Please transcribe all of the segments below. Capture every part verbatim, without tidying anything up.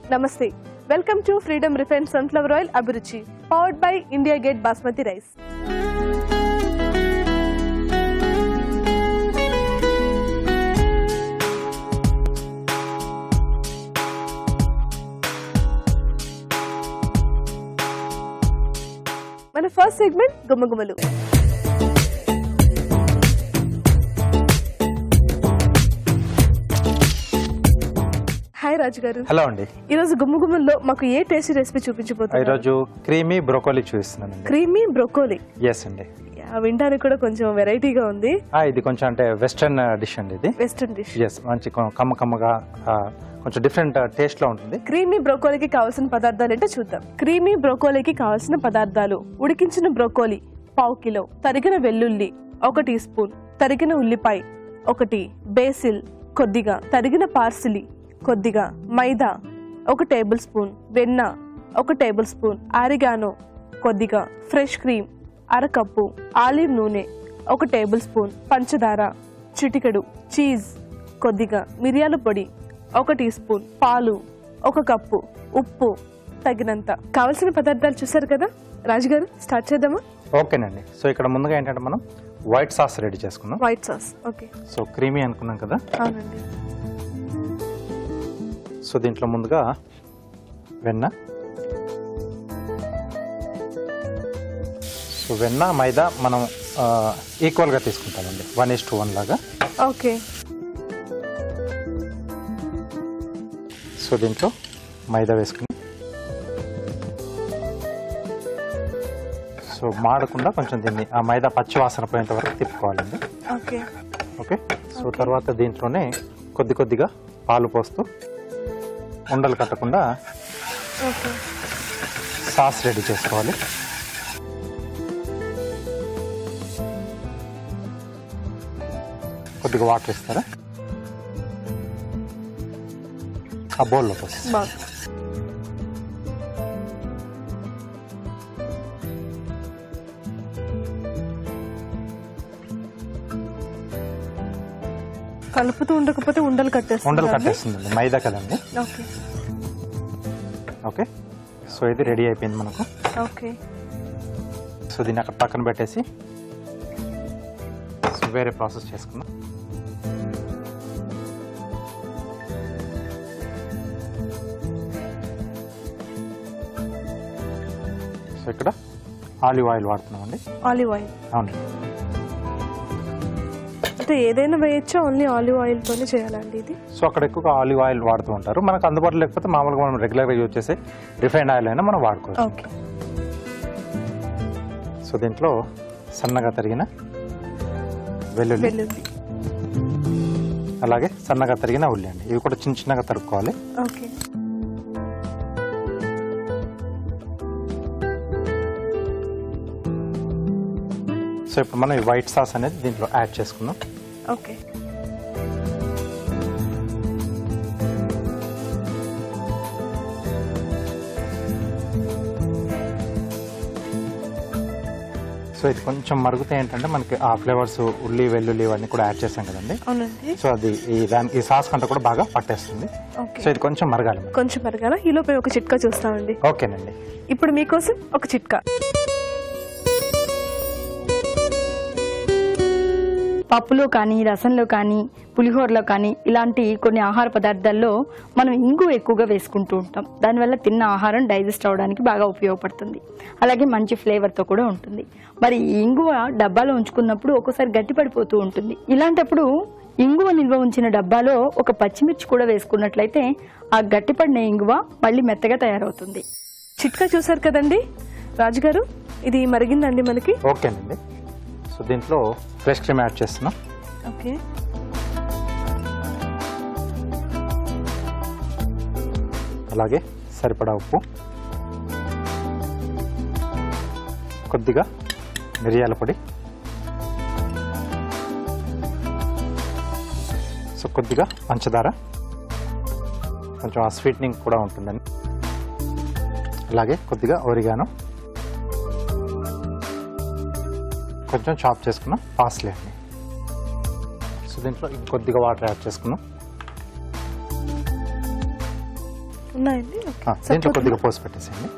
Namaste. Welcome to Freedom Refined Sunflower Oil Abhiruchi, powered by India Gate Basmati Rice. మన first segment గుమ్మగుమ్మలు. Hi Raju garu. Hello అండి. ఈ రోజు గుమ్మగుమ్మల్లో మాకు ఏ టేస్టీ రెసిపీ చూపించబోతున్నారు? ఈ రోజు క్రీమీ బ్రోకోలీ చూపిస్తున్నానండి. Creamy broccoli. yes అండి. వినడానికి కూడా కొంచెం వెరైటీగా ఉంది. ఆ ఇది కొంచెం అంటే వెస్టర్న్ డిష్ అండి ఇది. Western dish. yes మంచి కమ్మ కమ్మగా కొంచెం డిఫరెంట్ టేస్ట్ లో ఉంటుంది. క్రీమీ బ్రోకోలీకి కావాల్సిన పదార్థాలు ఏంటో చూద్దాం. క్రీమీ బ్రోకోలీకి కావాల్సిన పదార్థాలు: ఉడికించిన బ్రోకోలీ పావు కిలో, తరిగిన వెల్లుల్లి ఒక టీ స్పూన్, తరిగిన ఉల్లిపాయ ఒకటి, బేసిల్ కొద్దిగా, తరిగిన పార్సిలీ కొద్దిగా, మైదా ఒక టేబుల్ స్పూన్, వెన్న ఒక టేబుల్ స్పూన్, ఆరిగానో కొద్దిగా, ఫ్రెష్ క్రీమ్ అరకప్పు, ఆలివ్ నూనె ఒక టేబుల్ స్పూన్, పంచదార చిటికెడు, చీజ్ కొద్దిగా, మిరియాల పొడి ఒక టీ స్పూన్, పాలు ఒక కప్పు, ఉప్పు తగినంత. కావలసిన పదార్థాలు చూసారు కదా రాజుగారు, స్టార్ట్ చేద్దామా? ఓకేనండి. సో ఇక్కడ ముందుగా ఏంటంటే మనం వైట్ సాస్ రెడీ చేసుకున్నాం. White sauce. Okay. So creamy అనుకున్నాం కదా. అవునండి. సో దీంట్లో ముందుగా వెన్న, సో వెన్న మైదా మనం ఈక్వల్గా తీసుకుంటామండి, వన్ ఇస్ టు వన్ లాగా. ఓకే. సో దీంట్లో మైదా వేసుకుని సో మాడకుండా కొంచెం దీన్ని ఆ మైదా పచ్చి వాసన పోయేంత వరకు తిప్పుకోవాలండి. ఓకే. ఓకే. సో తర్వాత దీంట్లోనే కొద్ది కొద్దిగా పాలు పోస్తూ ఉండలు కట్టకుండా సాస్ రెడీ చేసుకోవాలి. కొద్దిగా వాటర్ ఇస్తారా ఆ బౌల్లో పోసి. కలుపుతూ ఉండకపోతే ఉండలు కట్టేస్తుంది. ఉండలు కట్టేస్తుంది మైదా కదండి. ఓకే. ఓకే. సో ఇది రెడీ అయిపోయింది మనకు. ఓకే. సో దీన్ని అక్కడ పక్కన పెట్టేసి సో వేరే ప్రాసెస్ చేసుకున్నాం. సో ఇక్కడ ఆలివ్ ఆయిల్ వాడుతున్నామండి. Olive oil. అవునండి. అంటే ఏదైనా వేయచ్చా, ఓన్లీ ఆలివ్ ఆయిల్ తోనే చేయాలండి ఇది? సో అక్కడ ఎక్కువగా ఆలివ్ ఆయిల్ వాడుతూ ఉంటారు. మనకు అందుబాటులో లేకపోతే మామూలుగా మనం రెగ్యులర్గా యూజ్ చేసే రిఫైండ్ ఆయిల్ అయినా మనం వాడుకోవచ్చు. ఓకే. సో దీంట్లో సన్నగా తరిగిన వెల్లుల్లి, అలాగే సన్నగా తరిగిన ఉల్లి అండి, ఇవి కూడా చిన్న చిన్నగా తరుక్కోవాలి. ఓకే. సో ఇప్పుడు మనం ఈ వైట్ సాస్ అనేది దీంట్లో యాడ్ చేసుకుందాం. ఓకే. సో ఇది కొంచెం మరుగుతే ఏంటంటే మనకి ఆ ఫ్లేవర్స్ ఉల్లి వెల్లుల్లి ఇవన్నీ కూడా యాడ్ చేసాం కదండి. అవునండి. సో అది ఈ దాని ఈ సాస్ కంటే కూడా బాగా పట్టేస్తుంది. సో ఇది కొంచెం మరగాలి. కొంచెం మరగాల. ఈ లోపల ఒక చిట్కా చూస్తామండి. ఓకేనండి. ఇప్పుడు మీకోసం ఒక చిట్కా. పప్పులో కానీ, రసంలో కానీ, పులిహోరలో కానీ ఇలాంటి కొన్ని ఆహార పదార్థాల్లో మనం ఇంగు ఎక్కువగా వేసుకుంటూ ఉంటాం. దానివల్ల తిన్న ఆహారం డైజెస్ట్ అవడానికి బాగా ఉపయోగపడుతుంది. అలాగే మంచి ఫ్లేవర్తో కూడా ఉంటుంది. మరి ఈ ఇంగువ డబ్బాలో ఉంచుకున్నప్పుడు ఒక్కోసారి గట్టిపడిపోతూ ఉంటుంది. ఇలాంటప్పుడు ఇంగువ నిల్వ ఉంచిన డబ్బాలో ఒక పచ్చిమిర్చి కూడా వేసుకున్నట్లయితే ఆ గట్టిపడిన ఇంగువ మళ్ళీ మెత్తగా తయారవుతుంది. చిట్కా చూసారు కదండి రాజుగారు, ఇది మరిగిందండి మనకి. ఓకేనండి. సో దీంట్లో ఫ్రెష్ క్రీమ్ యాడ్ చేస్తున్నాం. ఓకే. అలాగే సరిపడా ఉప్పు, కొద్దిగా మిరియాల పొడి, సో కొద్దిగా పంచదార, కొంచెం ఆ స్వీట్నింగ్ కూడా ఉంటుందండి. అలాగే కొద్దిగా ఒరిగానో, కొంచెం చాప్ చేసుకున్నాం పార్స్లీ అండి. సో దీంట్లో ఇంకొద్దిగా వాటర్ యాడ్ చేసుకున్నాం. ఉన్నాయండి. దీంట్లో కొద్దిగా పోసి పెట్టేసేయండి.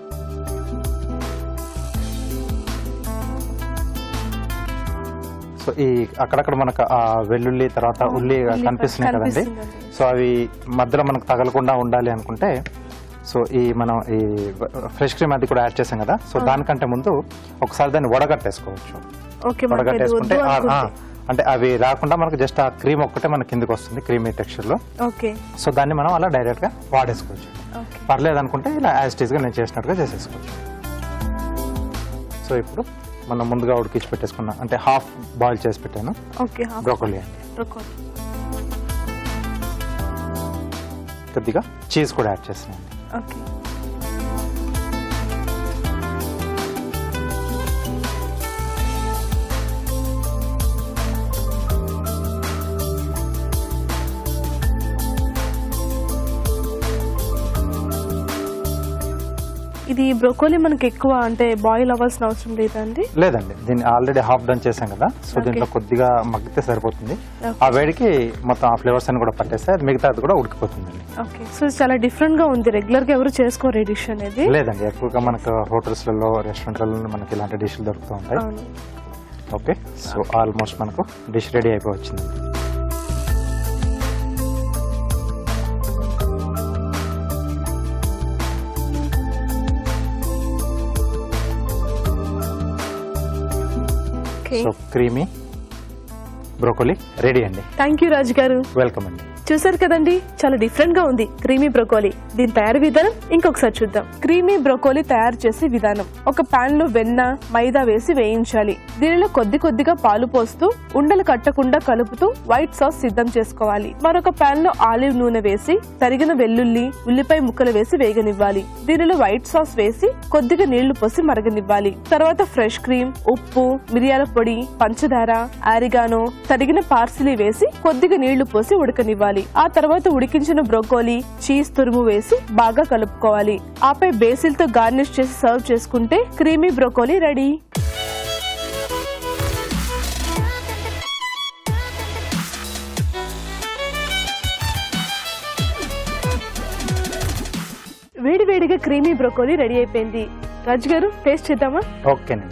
సో ఈ అక్కడక్కడ మనకు ఆ వెల్లుల్లి తర్వాత ఉల్లి కనిపిస్తున్నాయి కదండి. సో అవి మధ్యలో మనకు తగలకుండా ఉండాలి అనుకుంటే సో ఈ మనం ఈ ఫ్రెష్ క్రీమ్ అది కూడా యాడ్ చేసాం కదా. సో దానికంటే ముందు ఒకసారి దాన్ని వడగట్టేసుకోవచ్చు. వడగట్టేసుకుంటే అంటే అవి రాకుండా మనకు జస్ట్ ఆ క్రీమ్ ఒక్కటే మనకి కిందకి వస్తుంది, క్రీమీ టెక్స్చర్ లో. సో దాన్ని మనం అలా డైరెక్ట్ గా వాడేసుకోవచ్చు. పర్లేదు అనుకుంటే ఇలా యాజ్ ఇట్ ఈస్ గా నేను చేసినట్టుగా చేసేసుకోవచ్చు. సో ఇప్పుడు మనం ముందుగా ఉడికించి పెట్టేసుకున్నాం అంటే హాఫ్ బాయిల్ చేసి పెట్టాను బ్రోకోలీ అండి. కొద్దిగా చీజ్ కూడా యాడ్ చేస్తున్నాను. ఇది బ్రోకోలీ మనకి ఎక్కువ అంటే బాయిల్ అవ్వాల్సిన అవసరం లేదండి? లేదండి, దీన్ని ఆల్రెడీ హాఫ్ డన్ చేసాం కదా. సో దీంట్లో కొద్దిగా మగ్గితే సరిపోతుంది. ఆ వేడికి మొత్తం ఆ ఫ్లేవర్స్ అన్ని కూడా పట్టేస్తే మిగతా కూడా ఉడికిపోతుంది. ఓకే, సో చాలా డిఫరెంట్ గా ఉంది. రెగ్యులర్ గా ఎవరు చేసుకోరు ఈ డిష్ అనేది? లేదండి, ఎక్కువగా మనకు హోటల్స్ లలో రెస్టారెంట్లలో మనకి ఇలాంటి డిష్లు దొరుకుతూ ఉంటాయి. ఓకే, సో ఆల్మోస్ట్ మనకు డిష్ రెడీ అయిపోవచ్చింది. సో క్రీమీ బ్రోకోలీ రెడీ అండి. Thank you Raju garu. Welcome అండి. చూసారు కదండి, చాలా డిఫరెంట్ గా ఉంది క్రీమీ బ్రోకోలీ. దీని తయారీ విధానం ఇంకొకసారి చూద్దాం. క్రీమీ బ్రోకోలీ తయారు చేసే విధానం: ఒక పాన్ లో వెన్న, మైదా వేసి వేయించాలి. దీనిలో కొద్ది కొద్దిగా పాలు పోస్తూ ఉండలు కట్టకుండా కలుపుతూ వైట్ సాస్ సిద్ధం చేసుకోవాలి. మరొక పాన్ లో ఆలివ్ నూనె వేసి తరిగిన వెల్లుల్లి, ఉల్లిపాయ ముక్కలు వేసి వేగనివ్వాలి. దీనిలో వైట్ సాస్ వేసి కొద్దిగా నీళ్లు పోసి మరగనివ్వాలి. తర్వాత ఫ్రెష్ క్రీమ్, ఉప్పు, మిరియాల పొడి, పంచదార, ఆరిగానో, తరిగిన పార్సిలీ వేసి కొద్దిగా నీళ్లు పోసి ఉడకనివ్వాలి. ఆ తర్వాత ఉడికించిన బ్రోకోలీ, చీజ్ తురుము వేసి బాగా కలుపుకోవాలి. ఆపై బేసిల్ తో గార్నిష్ చేసి సర్వ్ చేసుకుంటే క్రీమీ బ్రోకోలీ రెడీ. వేడి వేడిగా క్రీమీ బ్రోకోలీ రెడీ అయిపోయింది. రాజు గారు, టేస్ట్ చేద్దామా? ఓకేనండి.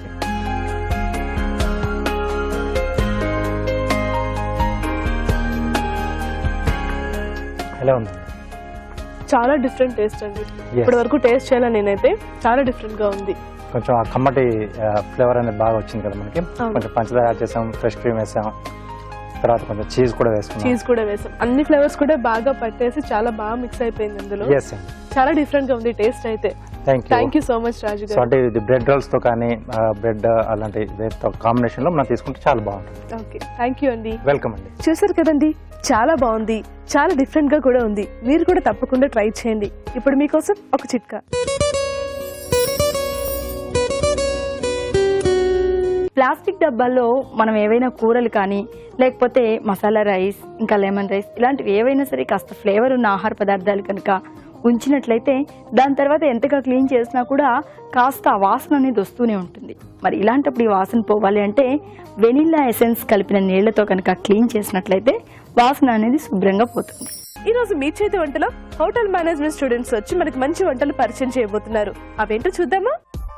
ఎలా ఉంది? చాలా డిఫరెంట్ టేస్ట్ అండి. ఇప్పటి వరకు టేస్ట్ చేయాలని నేనైతే చాలా డిఫరెంట్ గా ఉంది. కొంచెం ఆ కమ్మటి ఫ్లేవర్ అనేది బాగా వచ్చింది కదా మనకి. కొంచెం పంచదార యాడ్ చేసాం, ఫ్రెష్ క్రీమ్ వేసాం, తర్వాత కొంచెం చీజ్ కూడా వేసాం. చీజ్ కూడా వేసాం. అన్ని ఫ్లేవర్స్ కూడా బాగా పట్టేసి చాలా బాగా మిక్స్ అయిపోయింది అందులో. చాలా డిఫరెంట్ గా ఉంది టేస్ట్ అయితే. Thank you so much Raju garu. అంటే ఇది బ్రెడ్ రోల్స్ తో కానీ బ్రెడ్ అలాంటి కాంబినేషన్ లో మనం తీసుకుంటే చాలా బాగుంటుంది. ఓకే, థ్యాంక్ యూ అండి. వెల్కమ్ అండి. చూసారు కదండి, చాలా బాగుంది, చాలా డిఫరెంట్ గా కూడా ఉంది. మీరు కూడా తప్పకుండా ట్రై చేయండి. ఇప్పుడు మీకోసం ఒక చిట్కా. ప్లాస్టిక్ డబ్బాల్లో మనం ఏవైనా కూరలు కానీ లేకపోతే మసాలా రైస్, ఇంకా లెమన్ రైస్, ఇలాంటివి ఏవైనా సరే కాస్త ఫ్లేవర్ ఉన్న ఆహార పదార్థాలు కనుక ఉంచినట్లయితే దాని తర్వాత ఎంతగా క్లీన్ చేసినా కూడా కాస్త ఆ వాసన అనేది వస్తూనే ఉంటుంది. మరి ఇలాంటప్పుడు ఈ వాసన పోవాలి అంటే వెనిల్లా ఎసెన్స్ కలిపిన నీళ్లతో కనుక క్లీన్ చేసినట్లయితే వాసన అనేది శుభ్రంగా పోతుంది. ఈ రోజు మీ చేతి వంటలో హోటల్ మేనేజ్మెంట్ స్టూడెంట్స్ వచ్చి మనకి మంచి వంటలు పరిచయం చేయబోతున్నారు. అవేంటో చూద్దామా?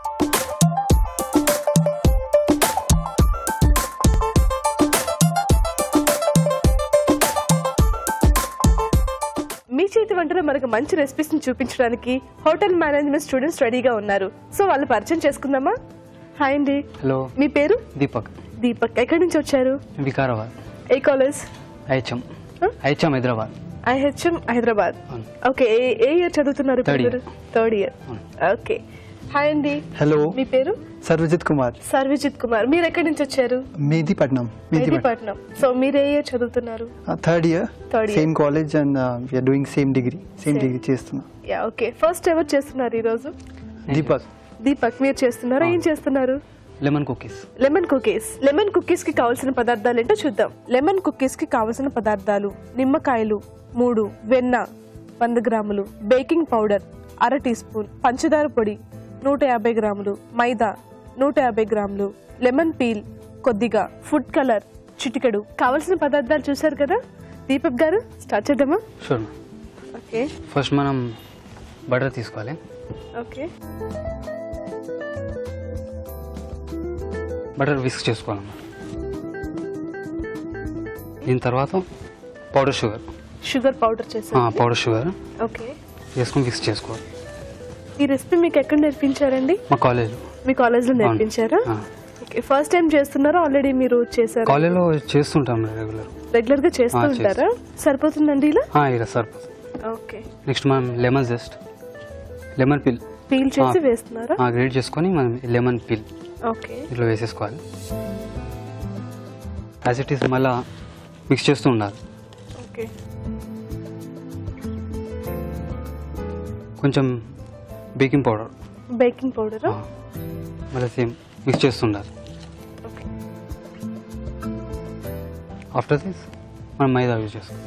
మీ చేతి వంటలో మనకు మంచి రెసిపీస్ ని చూపించడానికి హోటల్ మేనేజ్మెంట్ స్టూడెంట్స్ రెడీగా ఉన్నారు. సో వాళ్ళు పరిచయం చేసుకుందామా? హాయ్ అండి. హలో. మీ పేరు? దీపక్. దీపక్, ఎక్కడి నుంచి వచ్చారు? వికారాబాద్. ఏ college? IHM. IHM Hyderabad. IHM Hyderabad. Okay, ఏ ఇయర్ చదువుతున్నారు? Third year. ఓకే. హాయ్ అండి. హలో. మీ పేరు? సర్వజిత్ కుమార్. సర్వజిత్ కుమార్, మీరు ఎక్కడి నుంచి వచ్చారు? మెహదీపట్నం. మెహదీపట్నం. సో మీరు ఏ ఇయర్ చదువుతున్నారు? Third year. Third year. Same college and we are doing same degree. Same degree చేస్తున్నా. Yeah, okay. ఫస్ట్ ఎవరు చేస్తున్నారు ఈ రోజు? దీపక్. దీపక్, మీరు చేస్తున్నారా? ఏం చేస్తున్నారు? Lemon cookies. Lemon cookies. Lemon cookies కి కావాల్సిన పదార్థాలు ఏంటో చూద్దాం. లెమన్ కుకీస్ కి కావాల్సిన పదార్థాలు: నిమ్మకాయలు మూడు, వెన్న వంద గ్రాములు, బేకింగ్ పౌడర్ అర టీ స్పూన్, పంచదార పొడి నూట యాభై గ్రాములు, మైదా నూట యాభై గ్రాములు, లెమన్ పీల్ కొద్దిగా, ఫుడ్ కలర్ చిటికెడు. కావాల్సిన పదార్థాలు చూసారు కదా. దీపక్ గారు, స్టార్ట్ చేద్దామా? షూర్. ఓకే. ఫస్ట్ మనం బటర్ తీసుకోవాలి. ఓకే. బటర్ విస్క్ చేసుకోవాలన్నమాట. దీని తర్వాత పౌడర్ షుగర్ షుగర్ పౌడర్ చేసారు. పౌడర్ షుగర్ ఓకే వేసుకొని మిక్స్ చేసుకోవాలి. ఈ రెసిపీ మీకు ఎక్కడ నేర్పించారండి? మా కాలేజ్. మీ కాలేజ్లో నేర్పించారా? ఓకే. ఫస్ట్ టైం చేస్తున్నారా ఆల్రెడీ మీరు చేశారు? కాలేజ్లో చేస్తుంటాం రెగ్యులర్. రెగ్యులర్ గా చేస్తూ ఉంటారా? సరిపోతుందండి ఇలా? ఇలా సరిపోతుంది. ఓకే. నెక్స్ట్ మనం lemon just lemon peel peel చేసి వేస్తున్నారా? గ్రేట్ చేసుకొని మనం లెమన్ పిల్ ఓకే ఇట్లా వేసేసుకోవాలి. యాజ్ ఇట్ ఈస్ మళ్ళీ మిక్స్ చేస్తూ ఉండాలి. ఓకే. కొంచెం బేకింగ్ పౌడర్ బేకింగ్ పౌడర్ మళ్ళీ సేమ్ మిక్స్ చేస్తుండాలి. ఓకే. ఆఫ్టర్ దిస్ మనం మైదా యూజ్ చేసుకోవాలి.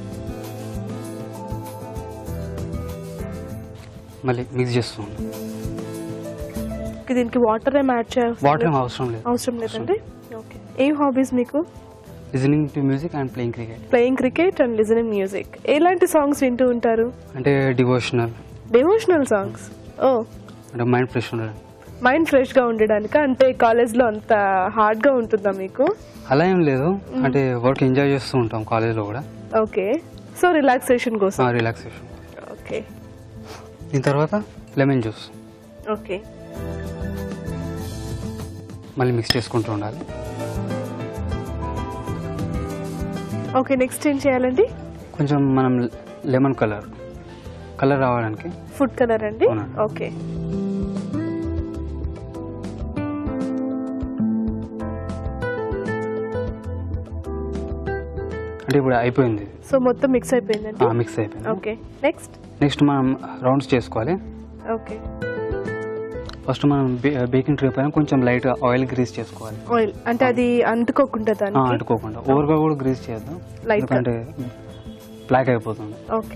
మళ్ళీ మిక్స్ చేస్తూ ఉండాలి. దీనికి వాటర్ ఏం యాడ్ చేయాలి? వాటర్ ఏం అవసరం లేదు. అవసరం లేదండి. ఓకే. ఏం హాబీస్ మీకు? Listening to music and playing cricket. Playing cricket and listening music. ఎలాంటి సాంగ్స్ వింటూ ఉంటారు? అంటే డివోషనల్. Devotional songs. ఓ అంటే మైండ్ ఫ్రెష్ ఉండడం. మైండ్ ఫ్రెష్ గా ఉండడానికి. అంటే కాలేజ్ లో అంత హార్డ్ గా ఉంటుందా మీకు? అలా ఏం లేదు, అంటే వర్క్ ఎంజాయ్ చేస్తూ ఉంటాం కాలేజ్ లో కూడా. ఓకే. సో రిలాక్సేషన్ కోసం. రిలాక్సేషన్. ఓకే. దీని తర్వాత లెమన్ జ్యూస్. ఓకే. మళ్ళీ మిక్స్ చేసుకుంటూ ఉండాలి. ఓకే. నెక్స్ట్ ఏం చేయాలండి? కొంచెం మనం లెమన్ కలర్ కలర్ రావడానికి. ఫుడ్ కలర్ అండి? అవునండి. ఓకే. అంటే ఇప్పుడు అయిపోయింది. సో మొత్తం మిక్స్ అయిపోయిందండి? మిక్స్ అయిపోయింది. ఓకే. నెక్స్ట్ నెక్స్ట్ మనం రౌండ్స్ చేసుకోవాలి. ఓకే. ఫస్ట్ మనం బేకింగ్ ట్రే పైన కొంచెం లైట్ ఆయిల్ గ్రీస్ చేసుకోవాలి. ఆయిల్ అంటే అది అంటుకోకుండా దానికి? అంటుకోకుండా. ఓవర్గా కూడా గ్రీస్ చేద్దాం, ఎందుకంటే బ్లాక్ అయిపోతుంది. ఓకే.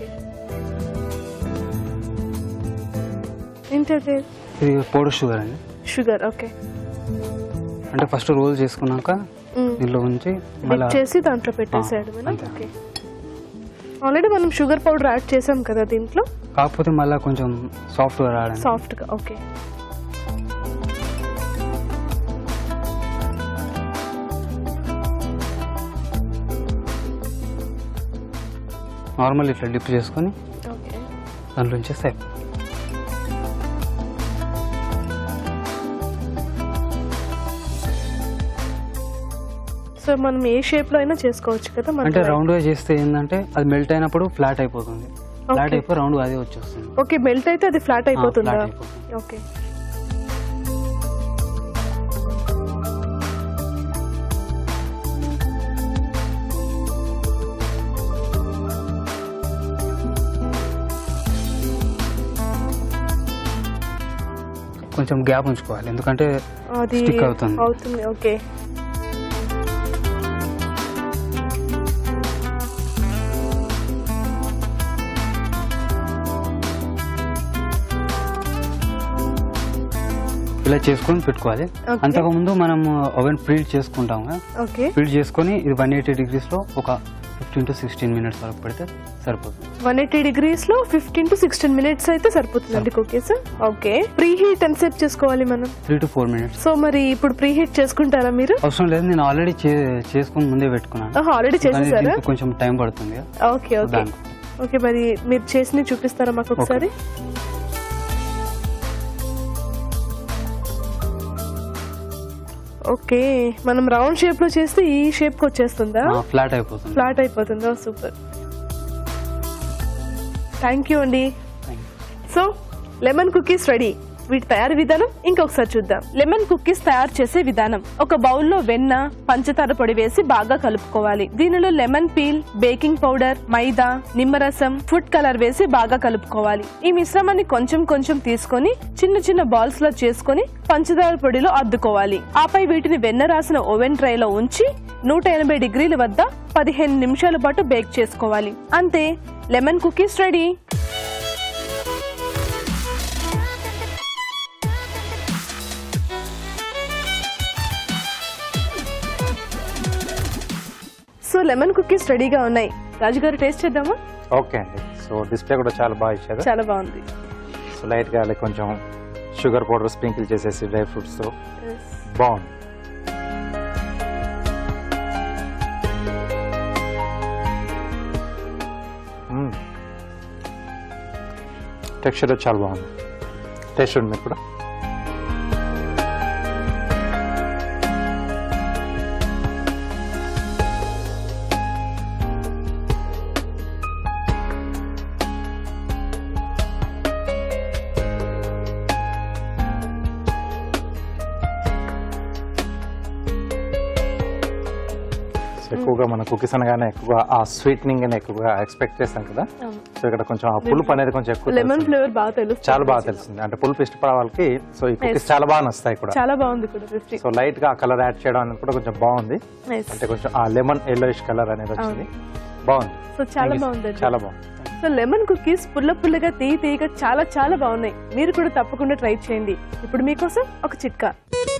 ఏంటంటే ఇది పౌడర్ షుగర్ అండి. షుగర్. ఓకే. అంటే ఫస్ట్ రోల్ చేసుకున్నాక దీంట్లో ఉంచి మిక్స్ చేసి దాంట్లో పెట్టేసాడు. ఓకే. ఆల్రెడీ మనం షుగర్ పౌడర్ యాడ్ చేసాం కదా దీంట్లో, కాకపోతే మళ్ళీ కొంచెం సాఫ్ట్గా రావడానికి. సాఫ్ట్గా. ఓకే. నార్మల్ ఇట్లా డిప్ చేసుకొని ఓకే దాంట్లో ఉంచేస్తే సో మనం ఏ షేప్ లో అయినా చేసుకోవచ్చు కదా? అంటే రౌండ్ గా చేస్తే ఏంటంటే అది మెల్ట్ అయినప్పుడు ఫ్లాట్ అయిపోతుంది. ఫ్లాట్ అయిపోయి రౌండ్ అదే వచ్చేస్తుంది. ఓకే. మెల్ట్ అయితే అది ఫ్లాట్ అయిపోతుందా? ఓకే. కొంచెం గ్యాప్ ఉంచుకోవాలి, ఎందుకంటే అది స్టిక్ అవుతుంది. అవుతుంది. ఓకే. ఇలా చేసుకొని పెట్టుకోవాలి. అంతకుముందు మనం ఓవెన్ ప్రీహీట్ చేసుకుంటాం. ప్రీహీట్ చేసుకొని ఇది వన్ ఎయిటీ డిగ్రీస్ లో ఒక ఫిఫ్టీన్ టు సిక్స్టీన్ మినిట్స్ వరకు పెడితే సరిపోతుంది. వన్ ఎయిటీ డిగ్రీస్ లో ఫిఫ్టీన్ టు సిక్స్టీన్ మినిట్స్ అయితే సరిపోతుందండి కుకీస్. ఓకే. ప్రీ హీట్ ఎంత సేపు చేసుకోవాలి మనం? Three to four minutes. So మరి ఇప్పుడు ప్రీ హీట్ చేసుకుంటారా మీరు? అవసరం లేదు, నేను ఆల్రెడీ చేసుకుని ముందే పెట్టుకున్నాను. ఆల్రెడీ చేసేసారా? కొంచెం టైం పడుతుంది. ఓకే. ఓకే. ఓకే. మరి మీరు చేసి చూపిస్తారా మాకు ఒకసారి? ఓకే. మనం రౌండ్ షేప్ లో చేస్తే ఈ షేప్ కి వచ్చేస్తుందా? ఫ్లాట్ అయిపోతుంది. ఫ్లాట్ అయిపోతుందా? సూపర్. థ్యాంక్ యూ అండి. So lemon cookies ready. వీటి తయారీ విధానం ఇంకొకసారి చూద్దాం. లెమన్ కుకీస్ తయారు చేసే విధానం: ఒక బౌల్లో వెన్న, పంచదార పొడి వేసి బాగా కలుపుకోవాలి. దీనిలో lemon peel, baking powder, maida, నిమ్మరసం, ఫుడ్ కలర్ వేసి బాగా కలుపుకోవాలి. ఈ మిశ్రమాన్ని కొంచెం కొంచెం తీసుకొని చిన్న చిన్న బాల్స్ లో చేసుకుని పంచదార పొడిలో అద్దుకోవాలి. ఆపై వీటిని వెన్న రాసిన ఓవెన్ ట్రే లో ఉంచి నూట ఎనభై డిగ్రీల వద్ద పదిహేను నిమిషాల పాటు బేక్ చేసుకోవాలి. అంతే, lemon cookies ready. So lemon cookies రెడీగా ఉన్నాయి. రాజుగారు టేస్ట్ చేద్దామా? ఓకే అండి. సో డిస్ప్లే కూడా చాలా బాగా ఇచ్చారు. చాలా బాగుంది. సో లైట్గా లైక్ కొంచెం షుగర్ పౌడర్ స్ప్రింకిల్ చేసేసి డ్రై ఫ్రూట్స్తో బాగుంది. టెక్స్చర్ చాలా బాగుంది. టేస్ట్ ఉంది మీరు కూడా. ఎక్కువగా మన కుకీస్ అనగానే ఎక్కువగా ఆ స్వీట్నింగ్ అని ఎక్కువగా ఎక్స్పెక్ట్ చేస్తాం కదా. సో ఇక్కడ కొంచెం ఆ పులుపు అనేది కొంచెం ఎక్కువ, లెమన్ ఫ్లేవర్ బాగా తెలుస్తుంది, చాలా బాగా తెలిసింది. అంటే పులుపు ఇష్టపడే వాళ్ళకి సో ఈ కుకీస్ చాలా బాగా నస్తాయి కూడా. చాలా బాగుంది కూడా. సో లైట్ గా ఆ కలర్ యాడ్ చేయడం అనేది కూడా కొంచెం బాగుంది. అంటే కొంచెం ఆ లెమన్ ఎల్లోయిష్ కలర్ అనేది వచ్చింది, బాగుంది. సో చాలా బాగుంది, చాలా బాగుంది. సో లెమన్ కుకీస్ పుల్ల పుల్లగా తీయ తీయగా చాలా చాలా బాగున్నాయి. మీరు కూడా తప్పకుండా ట్రై చేయండి. ఇప్పుడు మీకోసం ఒక చిట్కా.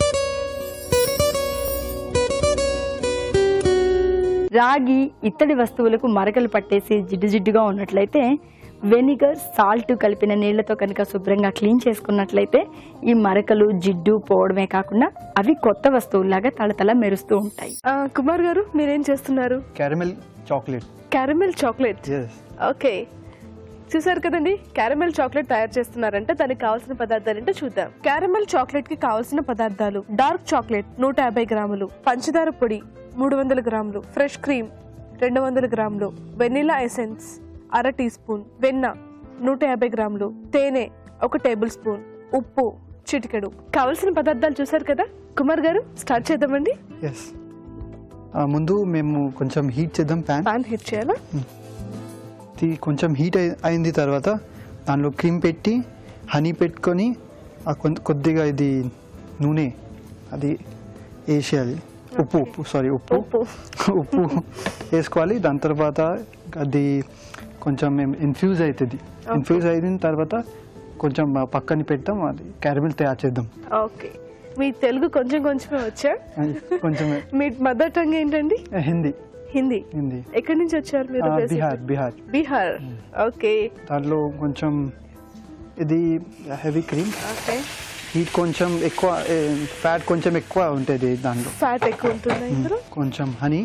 రాగి ఇత్తడి వస్తువులకు మరకలు పట్టేసి జిడ్డు జిడ్డుగా ఉన్నట్లయితే వెనిగర్ సాల్ట్ కలిపిన నీళ్లతో కనుక శుభ్రంగా క్లీన్ చేసుకున్నట్లయితే ఈ మరకలు జిడ్డు పోవడమే కాకుండా అవి కొత్త వస్తువులాగా తళతళ మెరుస్తూ ఉంటాయి. కుమార్ గారు మీరేం చేస్తున్నారు? Caramel chocolate. Caramel chocolate, okay. చూసారు కదండి, క్యారమెల్ చాక్లెట్ తయారు చేస్తున్నారంటే దానికి కావాల్సిన పదార్థాలు ఏంటో చూద్దాం. క్యారమెల్ చాక్లెట్ కి కావాల్సిన పదార్థాలు: డార్క్ చాక్లెట్ నూట యాభై గ్రాములు, పంచదార పొడి మూడు వందల గ్రాములు, ఫ్రెష్ క్రీమ్ రెండు వందల గ్రాములు, వెనిలా ఎసెన్స్ అర టీ స్పూన్, వెన్న నూట యాభై గ్రాములు, తేనె ఒక టేబుల్ స్పూన్, ఉప్పు చిటికెడు. కావలసిన పదార్థాలు చూసారు కదా. కుమార్ గారు స్టార్ట్ చేద్దామండి. ఎస్, ముందు మేము కొంచెం హీట్ చేద్దాం. ప్యాన్ ప్యాన్ హీట్ చేయాలా? కొంచెం హీట్ అయిన తర్వాత దానిలో క్రీమ్ పెట్టి హనీ పెట్టుకొని కొద్దిగా ఇది నూనె అది వేసేయాలి. ఉప్పు ఉప్పు సారీ ఉప్పు ఉప్పు వేసుకోవాలి. దాని తర్వాత అది కొంచెం ఇన్ఫ్యూజ్ అవుతుంది. ఇన్ఫ్యూజ్ అయిన తర్వాత కొంచెం పక్కన పెడతాం, అది క్యారమెల్ తయారు చేద్దాం. ఓకే, మీ తెలుగు కొంచెం కొంచెమే వచ్చా? కొంచెం. మీ మదర్ టంగ్ ఏంటండి? హిందీ. హిందీ. హిందీ. ఎక్కడి నుంచి వచ్చారు మీరు? బిహార్. బిహార్. బీహార్, ఓకే. దాంట్లో కొంచెం ఇది హెవీ క్రీమ్. ఓకే. హీట్ కొంచెం ఎక్కువ, ఫ్యాట్ కొంచెం ఎక్కువ ఉంటుంది దాంట్లో. ఫ్యాట్ ఎక్కువ ఉంటుంది ఇందులో. కొంచెం హనీ.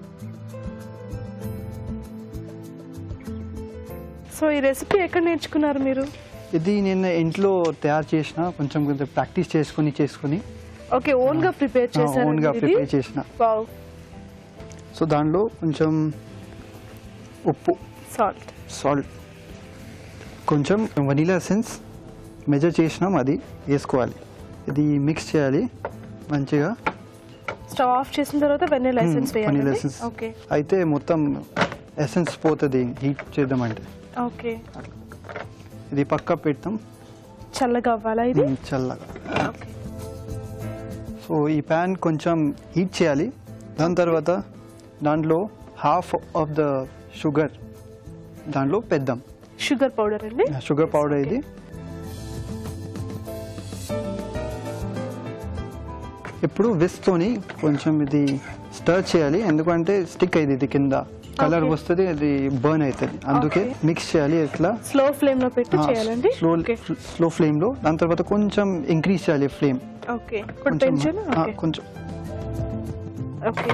సో ఈ రెసిపీ ఎక్కడ నేర్చుకున్నారు మీరు? ఇది నేను ఇంట్లో తయారు చేసిన, కొంచెం కొంచెం ప్రాక్టీస్ చేసుకుని చేసుకుని ఓకే, ఓన్ గా ప్రిపేర్ చేశారు? ఓన్ గా ప్రిపేర్ చేసిన. వావ్. సో దాంట్లో కొంచెం ఉప్పు, సాల్ట్ సాల్ట్ కొంచెం వనీలా ఎసెన్స్ మెజర్ చేసినాం, అది వేసుకోవాలి. ఇది మిక్స్ చేయాలి మంచిగా. స్టవ్ ఆఫ్ చేసిన తర్వాత వెనిలా ఎసెన్స్ వేయాలి. Vanilla essence. ఓకే. అయితే మొత్తం ఎసెన్స్ పోతుంది హీట్ చేద్దామంటే. ఓకే. ఇది పక్క పెడతాం. చల్లగా అవ్వాలా ఇది? చల్లగా. ఓకే. సో ఈ ప్యాన్ కొంచెం హీట్ చేయాలి. దాని తర్వాత దాంట్లో హాఫ్ ఆఫ్ ద షుగర్ దాంట్లో పెద్దాం. షుగర్ పౌడర్ అండి? షుగర్ పౌడర్ ఇది. ఇప్పుడు విస్క్తోని కొంచెం ఇది స్టర్ చేయాలి, ఎందుకంటే స్టిక్ అయింది ఇది కింద, కలర్ వస్తుంది, అది బర్న్ అవుతుంది. అందుకే మిక్స్ చేయాలి. ఇట్లా స్లో ఫ్లేమ్ లో పెట్టి చేయాలండి. స్లో స్లో ఫ్లేమ్ లో. దాని తర్వాత కొంచెం ఇంక్రీజ్ చేయాలి ఫ్లేమ్. ఓకే, కొంచెం కొంచెం. ఓకే.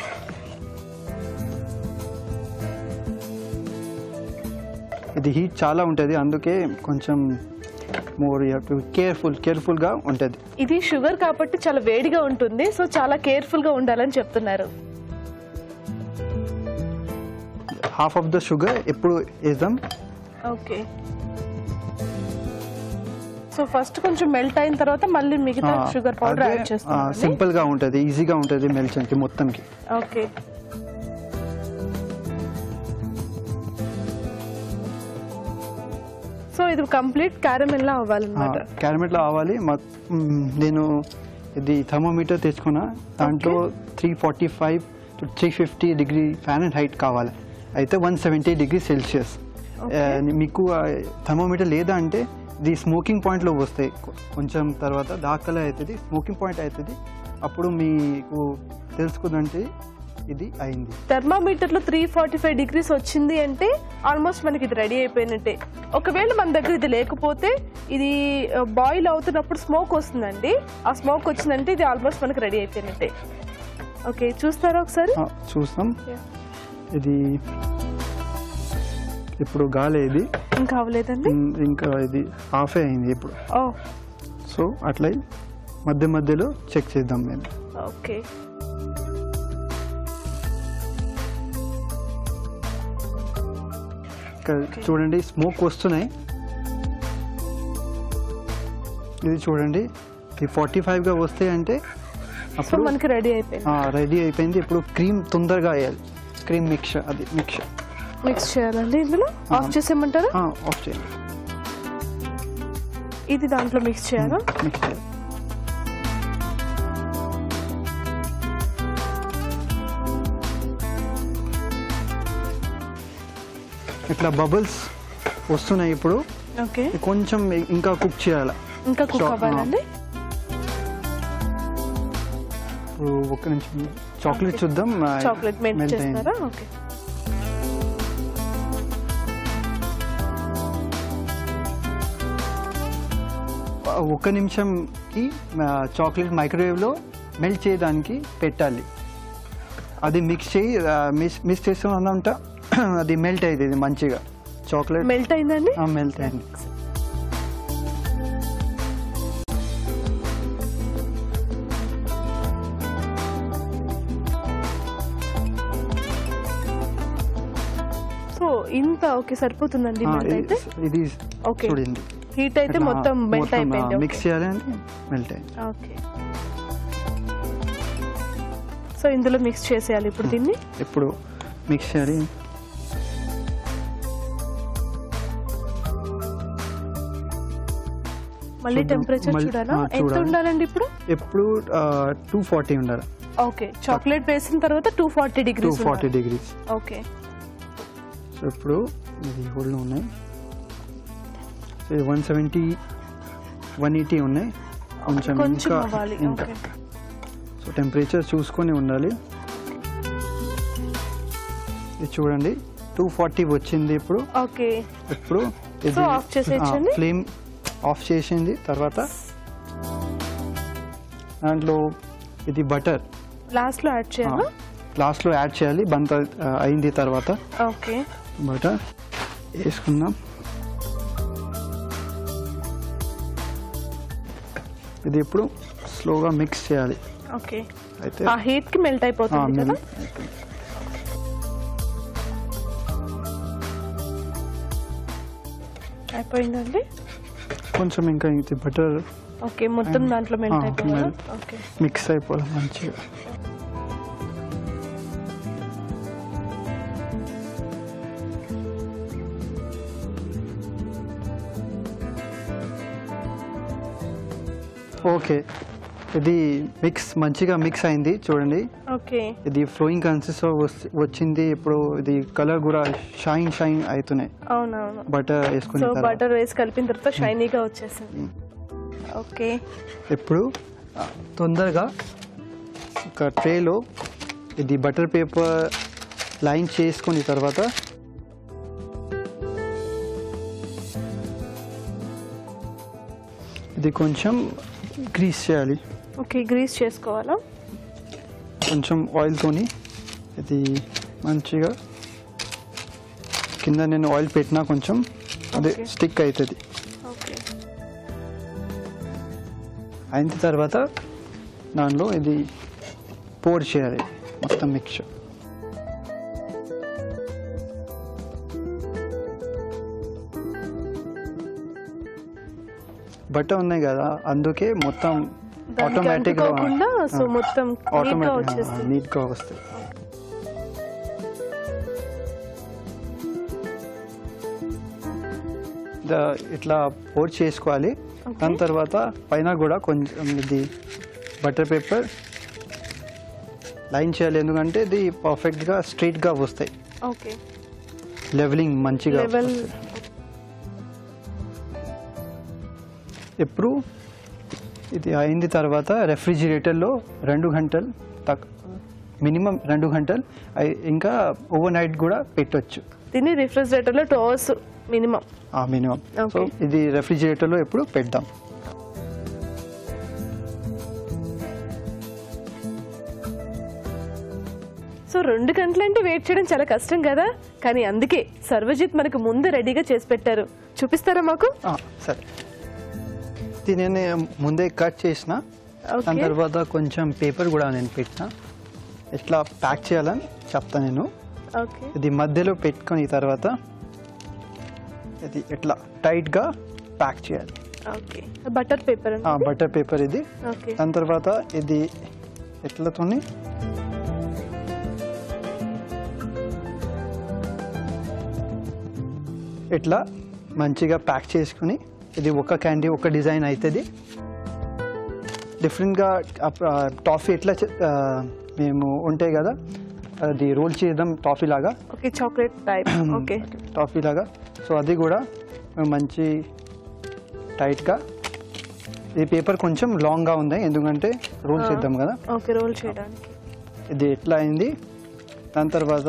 ఇది హీట్ చాలా ఉంటుంది, అందుకే కొంచెం మోర్ కేర్ఫుల్ కేర్ఫుల్ గా ఉంటుంది. ఇది షుగర్ కాబట్టి చాలా వేడిగా ఉంటుంది, సో చాలా కేర్ఫుల్ గా ఉండాలని చెప్తున్నారు. హాఫ్ ఆఫ్ ద షుగర్ ఎప్పుడు వేద్దాం. ఓకే. సో ఫస్ట్ కొంచెం మెల్ట్ అయిన తర్వాత మళ్ళీ మిగతా షుగర్ పౌడర్ యాడ్ చేస్తాం. సింపుల్ గా ఉంటుంది, ఈజీగా ఉంటుంది మెల్ట్ చేయడానికి మొత్తంకి. ఓకే. సో ఇది కంప్లీట్ క్యారమెల్ లా అవ్వాలన్నమాట. క్యారమెల్ లా అవ్వాలి. నేను ఇది థర్మోమీటర్ తెచ్చుకున్నా, దాంట్లో three forty five to three fifty degree fahrenheit కావాలి. అయితే వన్ సెవెంటీ డిగ్రీ సెల్సియస్. మీకు థర్మోమీటర్ లేదా అంటే ఇది స్మోకింగ్ పాయింట్లో వస్తాయి, కొంచెం తర్వాత డార్క్ కలర్ అవుతుంది, స్మోకింగ్ పాయింట్ అవుతుంది. అప్పుడు మీకు తెలుసుకుందంటే ఇది అయింది. థర్మామీటర్ లో త్రీ ఫార్టీ ఫైవ్ డిగ్రీస్ వచ్చింది అంటే ఆల్మోస్ట్ మనకి ఇది రెడీ అయిపోయినట్టే. ఒకవేళ మన దగ్గర ఇది లేకపోతే ఇది బాయిల్ అవుతున్నప్పుడు స్మోక్ వస్తుందండి. ఆ స్మోక్ వచ్చిందంటే ఇది ఆల్మోస్ట్ మనకి రెడీ అయిపోయినట్టే. ఓకే, చూస్తారా ఒకసారి? చూస్తాం. ఇది ఇప్పుడు గాలి ఇది ఇంకా అవ్వలేదండి, ఇంకా ఇది హాఫే అయింది ఇప్పుడు. ఓ సో అట్లా మధ్య మధ్యలో చెక్ చేద్దాం మేము. ఓకే, చూడండి స్మోక్ వస్తున్నాయి. ఇది చూడండి ఈ ఫార్టీ ఫైవ్గా వస్తాయి అంటే అప్పుడు మనకి రెడీ అయిపోయింది. రెడీ అయిపోయింది. ఇప్పుడు క్రీమ్ తొందరగా వేయాలి. క్రీమ్ మిక్చర్ అది మిక్చర్ మిక్స్ చేయాలండి. ఇందులో ఆఫ్ చేసేయమంటారా? ఆఫ్ చేయండి. ఇది దాంట్లో మిక్స్ చేయాలా? మిక్స్ చేయాలి. ఇట్లా బబుల్స్ వస్తున్నాయి ఇప్పుడు. ఓకే, కొంచెం ఇంకా కుక్ చేయాలి. ఇంకా కుక్ అవ్వాలండి. ఇప్పుడు ఒక నిమిషం చాక్లెట్ చూద్దాం. చాక్లెట్ మెల్ట్ చేస్తారా? ఓకే, ఒక నిమిషంకి చాక్లెట్ మైక్రోవేవ్లో మెల్ట్ చేయడానికి పెట్టాలి. అది మిక్స్ చేయి మిక్స్ మిక్స్ చేస్తున్నంట అది మెల్ట్ అవుతుంది మంచిగా. చాక్లెట్ మెల్ట్ అయిందండి. మెల్ట్ అయింది. సో ఇంత ఓకే సరిపోతుందండి. అయితే ఇది ఓకే, చూడండి హీట్ అయితే మొత్తం మెల్ట్ అయిపోయింది. మిక్స్ చేయాలి అంటే మెల్ట్ అయింది. ఓకే, సో ఇందులో మిక్స్ చేసేయాలి ఇప్పుడు దీన్ని. ఇప్పుడు మిక్స్ చేయాలి. మళ్ళీ టెంపరేచర్ చూడాలా? ఎంత ఉండాలండి ఇప్పుడు? ఎప్పుడు టూ ఫార్టీ ఉండాలి. ఓకే, చాక్లెట్ వేసిన తర్వాత two forty two degrees forty degrees okay, so ఇప్పుడు ఇది హోల్డ్ ఉన్నాయి. ఇది వన్ సెవెంటీ వన్ ఎయిటీ ఉన్నాయి. కొంచెం ఇంకా ఇంకా సో టెంపరేచర్ చూసుకొని ఉండాలి. ఇది చూడండి టూ ఫార్టీ వచ్చింది ఇప్పుడు. ఓకే, ఇప్పుడు సో ఆఫ్ చేసేయండి. ఫ్లేమ్ ఆఫ్ చేసింది తర్వాత దాంట్లో ఇది బటర్ లాస్ట్ లో యాడ్ చేయాలా? లాస్ట్ లో యాడ్ చేయాలి. బంత అయింది తర్వాత ఓకే, బటర్ వేసుకుందాం. ఇది ఇప్పుడు స్లోగా మిక్స్ చేయాలి. ఓకే, అయితే ఆ హీట్ కి మెల్ట్ అయిపోతుంది కదా. అయిపోయిందండి. కొంచెం ఇంకా ఇది బటర్ ఓకే, మొత్తం దాంట్లో మెల్ట్ అయిపోవాలి. ఓకే, మిక్స్ అయిపోవాలి మంచిగా. ఓకే, ఇది మిక్స్ మంచిగా మిక్స్ అయింది చూడండి. ఓకే, ఇది ఫ్లోయింగ్ కన్సిస్టెన్సీ వచ్చింది. ఇప్పుడు ఇది కలర్ కూడా షైన్ షైన్ అవుతున్నాయి. అవునవును, బటర్ వేసుకుని సో బటర్ వేసి కలిపిన తర్వాత షైనీగా వచ్చేసింది. ఓకే, ఇప్పుడు తొందరగా ఒక ట్రేలో ఇది బటర్ పేపర్ లైన్ చేసుకుని తర్వాత ఇది కొంచెం గ్రీస్ చేయాలి. ఓకే, గ్రీస్ చేసుకోవాలా? కొంచెం ఆయిల్తోని ఇది మంచిగా కింద నేను ఆయిల్ పెట్టినా కొంచెం అదే స్టిక్ అవుతుంది. ఓకే, అయిన తర్వాత దానిలో ఇది పోర్ చేయాలి మొత్తం మిక్చర్. బట్టర్ ఉన్నాయి కదా అందుకే మొత్తం ఆటోమేటిక్ సో మొత్తం ఆటోమేటిక్ నీట్ గా వస్తాయి. ఇట్లా పోర్ చేసుకోవాలి. దాని తర్వాత పైన కూడా కొంచెం ఇది బటర్ పేపర్ లైన్ చేయాలి. ఎందుకంటే ఇది పర్ఫెక్ట్ గా స్ట్రైట్ గా వస్తాయి. ఓకే, లెవెలింగ్ మంచిగా ఎప్పుడు ఇది అయింది తర్వాత రెఫ్రిజిరేటర్లో రెండు గంటలు తక్ మినిమం రెండు గంటలు ఇంకా ఓవర్ నైట్ కూడా పెట్టొచ్చు. దీన్ని రిఫ్రిజిరేటర్లో two hours minimum minimum. So ఇది రెఫ్రిజిరేటర్లో ఎప్పుడు పెడదాం. సో రెండు గంటలంటే వెయిట్ చేయడం చాలా కష్టం కదా, కానీ అందుకే సర్వజిత్ మనకు ముందు రెడీగా చేసి పెట్టారు. చూపిస్తారా మాకు? సరే, ఇది నేను ముందే కట్ చేసిన, దాని తర్వాత కొంచెం పేపర్ కూడా నేను పెట్టిన, ఎట్లా ప్యాక్ చేయాలని చెప్తా నేను. ఇది మధ్యలో పెట్టుకుని తర్వాత ఇది ఎట్లా టైట్గా ప్యాక్ చేయాలి. బటర్ పేపర్ బటర్ పేపర్ ఇది. దాని తర్వాత ఇది ఎట్లతోని ఇట్లా మంచిగా ప్యాక్ చేసుకుని, ఇది ఒక క్యాండీ ఒక డిజైన్ అవుతుంది. డిఫరెంట్గా టాఫీ ఎట్లా మేము ఉంటాయి కదా, అది రోల్ చేద్దాం టాఫీ లాగా, చాక్లెట్ టైప్ టాఫీ లాగా. సో అది కూడా మేము మంచి టైట్గా, ఈ పేపర్ కొంచెం లాంగ్గా ఉంది ఎందుకంటే రోల్ చేద్దాం కదా. ఓకే, రోల్ చేయడానికి ఇది ఎట్లా అయింది. దాని తర్వాత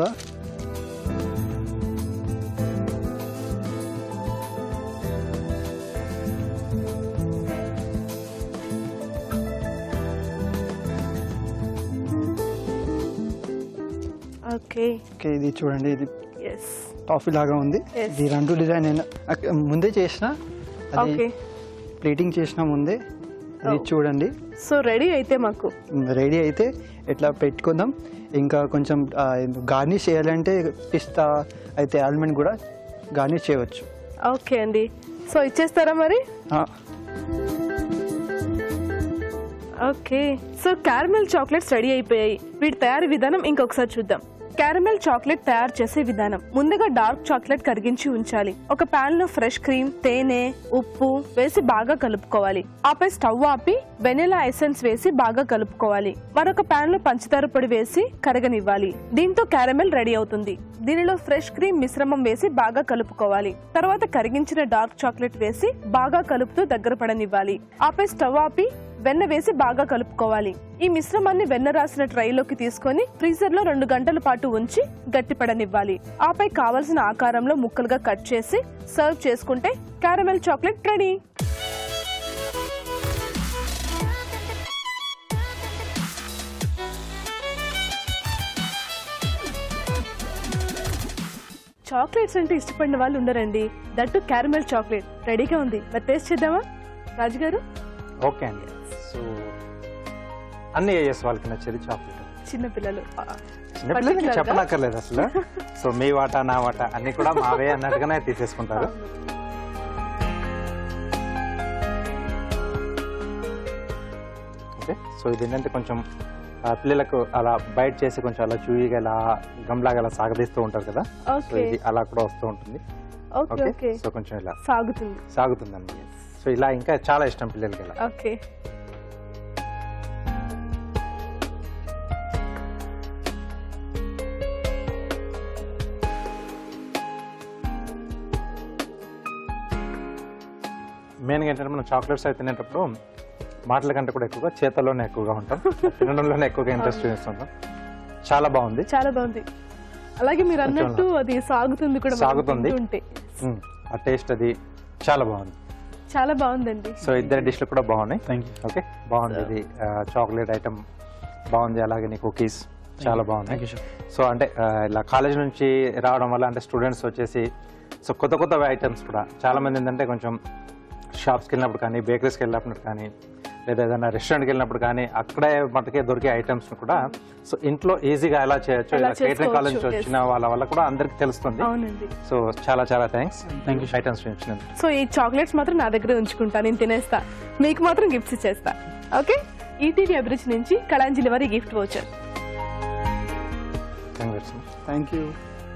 ఓకే ఓకే ఇది చూడండి, ఇది టాఫీ లాగా ఉంది. ఇది రెండు డిజైన్ ముందే చేసిన, అది ప్లేటింగ్ చేసిన ముందే. ఇది చూడండి. సో రెడీ అయితే మాకు రెడీ అయితే ఎట్లా పెట్టుకుందాం. ఇంకా కొంచెం గార్నిష్ చేయాలంటే పిస్తా అయితే ఆల్మండ్ కూడా గార్నిష్ చేయవచ్చు. ఓకే అండి, సో ఇచ్చేస్తారా మరి? Okay, so caramel chocolates ready అయిపోయాయి. వీటి తయారీ విధానం ఇంకొకసారి చూద్దాం. క్యారమెల్ చాక్లెట్ తయారు చేసే విధానం: ముందుగా డార్క్ చాక్లెట్ కరిగించి ఉంచాలి. ఒక పాన్ లో ఫ్రెష్ క్రీమ్, తేనె, ఉప్పు వేసి బాగా కలుపుకోవాలి. ఆపై స్టవ్ ఆపి వెనిలా ఎసెన్స్ వేసి బాగా కలుపుకోవాలి. మరొక పాన్ లో పంచదార పొడి వేసి కరగనివ్వాలి. దీంతో క్యారమెల్ రెడీ అవుతుంది. దీనిలో ఫ్రెష్ క్రీమ్ మిశ్రమం వేసి బాగా కలుపుకోవాలి. తర్వాత కరిగించిన డార్క్ చాక్లెట్ వేసి బాగా కలుపుతూ దగ్గర పడనివ్వాలి. ఆపై స్టవ్ ఆపి వెన్న వేసి బాగా కలుపుకోవాలి. ఈ మిశ్రమాన్ని వెన్న రాసిన ట్రైలోకి తీసుకొని ఫ్రీజర్ లో రెండు గంటల పాటు ఉంచి గట్టిపడనివ్వాలి. ఆపై కావలసిన ఆకారంలో ముక్కలుగా కట్ చేసి సర్వ్ చేసుకుంటే క్యారమెల్ చాక్లెట్ రెడీ. చాక్లెట్స్ అంటే ఇష్టపడిన వాళ్ళు ఉండరండి, దట్టు క్యారమెల్ చాక్లెట్ రెడీగా ఉంది. మరి టేస్ట్ చేద్దామా రాజుగారు? ఓకే అండి. సో అన్ని ఏఎస్ వాళ్ళకి నచ్చేది చాక్లెట్. చిన్నపిల్లలు చిన్నపిల్లలకి చెప్పనక్కర్లేదు అసలు. సో మీ వాటా నా వాటా అన్ని కూడా మావే అన్నట్టుగానే తీసేసుకుంటారు. ఓకే, సో ఇది ఏంటంటే కొంచెం పిల్లలకు అలా బయట చేసి కొంచెం అలా చూయిగా అలా గమ్లాగా అలా సాగదీస్తూ ఉంటారు కదా, సో ఇది అలా కూడా వస్తూ ఉంటుంది. ఓకే, సో కొంచెం ఇలా సాగుతుంది సాగుతుందండి. సో ఇలా ఇంకా చాలా ఇష్టం పిల్లలకి ఇలా. ఓకే, మెయిన్గా ఏంటంటే మనం చాక్లెట్స్ అయితే తినేటప్పుడు మాటల కంటే కూడా ఎక్కువగా చేతల్లోనే ఎక్కువగా ఉంటాం, తినడంలోనే ఎక్కువగా ఇంట్రెస్ట్ చూపిస్తుంటాం. చాలా బాగుంది, చాలా బాగుంది. అలాగే మీరు అన్నట్టు అది సాగుతుంది కూడా, సాగుతుంది. ఆ టేస్ట్ అది చాలా బాగుంది, చాలా బాగుందండి. సో ఇద్దరు డిష్లు కూడా బాగున్నాయి. ఓకే, బాగుంది. ఇది చాక్లెట్ ఐటమ్ బాగుంది, అలాగే నీ కుకీస్ చాలా బాగుంది. సో అంటే ఇలా కాలేజ్ నుంచి రావడం వల్ల అంటే స్టూడెంట్స్ వచ్చేసి సో కొత్త కొత్త ఐటమ్స్ కూడా చాలా మంది ఏంటంటే కొంచెం షాప్స్కి వెళ్ళినప్పుడు కానీ, బేకరీస్కి వెళ్ళినప్పుడు కానీ, లేదా ఏదైనా రెస్టారెంట్కి వెళ్ళినప్పుడు కానీ అక్కడే మటుకే దొరికే ఐటమ్స్ కూడా సో ఇంట్లో ఈజీగా ఎలా చేయొచ్చు, ఇలా కేటరింగ్ కాలేజ్ నుంచి వచ్చిన వాళ్ళ వల్ల కూడా అందరికి తెలుస్తుంది. సో చాలా చాలా థ్యాంక్స్ థ్యాంక్ యూ ఐటమ్స్ ఇచ్చినందుకు. సో ఈ చాక్లెట్స్ మాత్రం నా దగ్గరే ఉంచుకుంటా, నేను తినేస్తా, మీకు మాత్రం గిఫ్ట్స్ ఇచ్చేస్తా. ఓకే, ఈటీవీ అభిరుచి నుంచి కళాంజలి వారి gift voucher. Thank you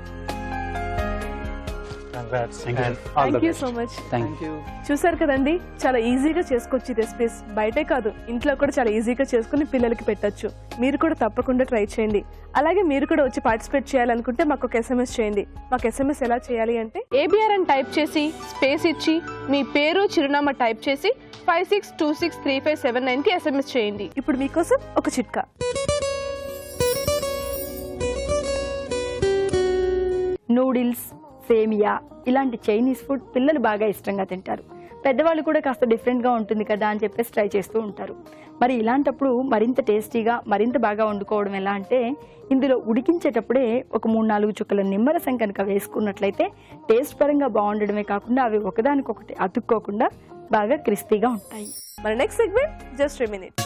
thank you so much. చూసారు కదండి, చాలా ఈజీగా చేసుకోవచ్చు రెసిపీస్. బయటే కాదు, ఇంట్లో కూడా చాలా ఈజీగా చేసుకుని పిల్లలకి పెట్టచ్చు. మీరు కూడా తప్పకుండా ట్రై చేయండి. అలాగే మీరు కూడా వచ్చి పార్టిసిపేట్ చేయాలనుకుంటే మాకు ఒక ఎస్ఎంఎస్ చేయండి. మాకు ఎస్ఎంఎస్ ఎలా చేయాలి అంటే ఏబిఆర్ అని టైప్ చేసి స్పేస్ ఇచ్చి మీ పేరు చిరునామా టైప్ చేసి five six two six three five seven nine కి ఎస్ఎంఎస్ చేయండి. ఇప్పుడు మీకోసం ఒక చిట్కా. నూడిల్స్, సేమియా ఇలాంటి చైనీస్ ఫుడ్ పిల్లలు బాగా ఇష్టంగా తింటారు. పెద్దవాళ్ళు కూడా కాస్త డిఫరెంట్గా ఉంటుంది కదా అని చెప్పేసి ట్రై చేస్తూ ఉంటారు. మరి ఇలాంటప్పుడు మరింత టేస్టీగా మరింత బాగా వండుకోవడం ఎలా అంటే, ఇందులో ఉడికించేటప్పుడే ఒక మూడు నాలుగు చుక్కల నిమ్మరసం కనుక వేసుకున్నట్లయితే టేస్ట్ పరంగా బాగుండడమే కాకుండా అవి ఒకదానికొకటి అతుక్కోకుండా బాగా క్రిస్పీగా ఉంటాయి. మన next segment just a minute.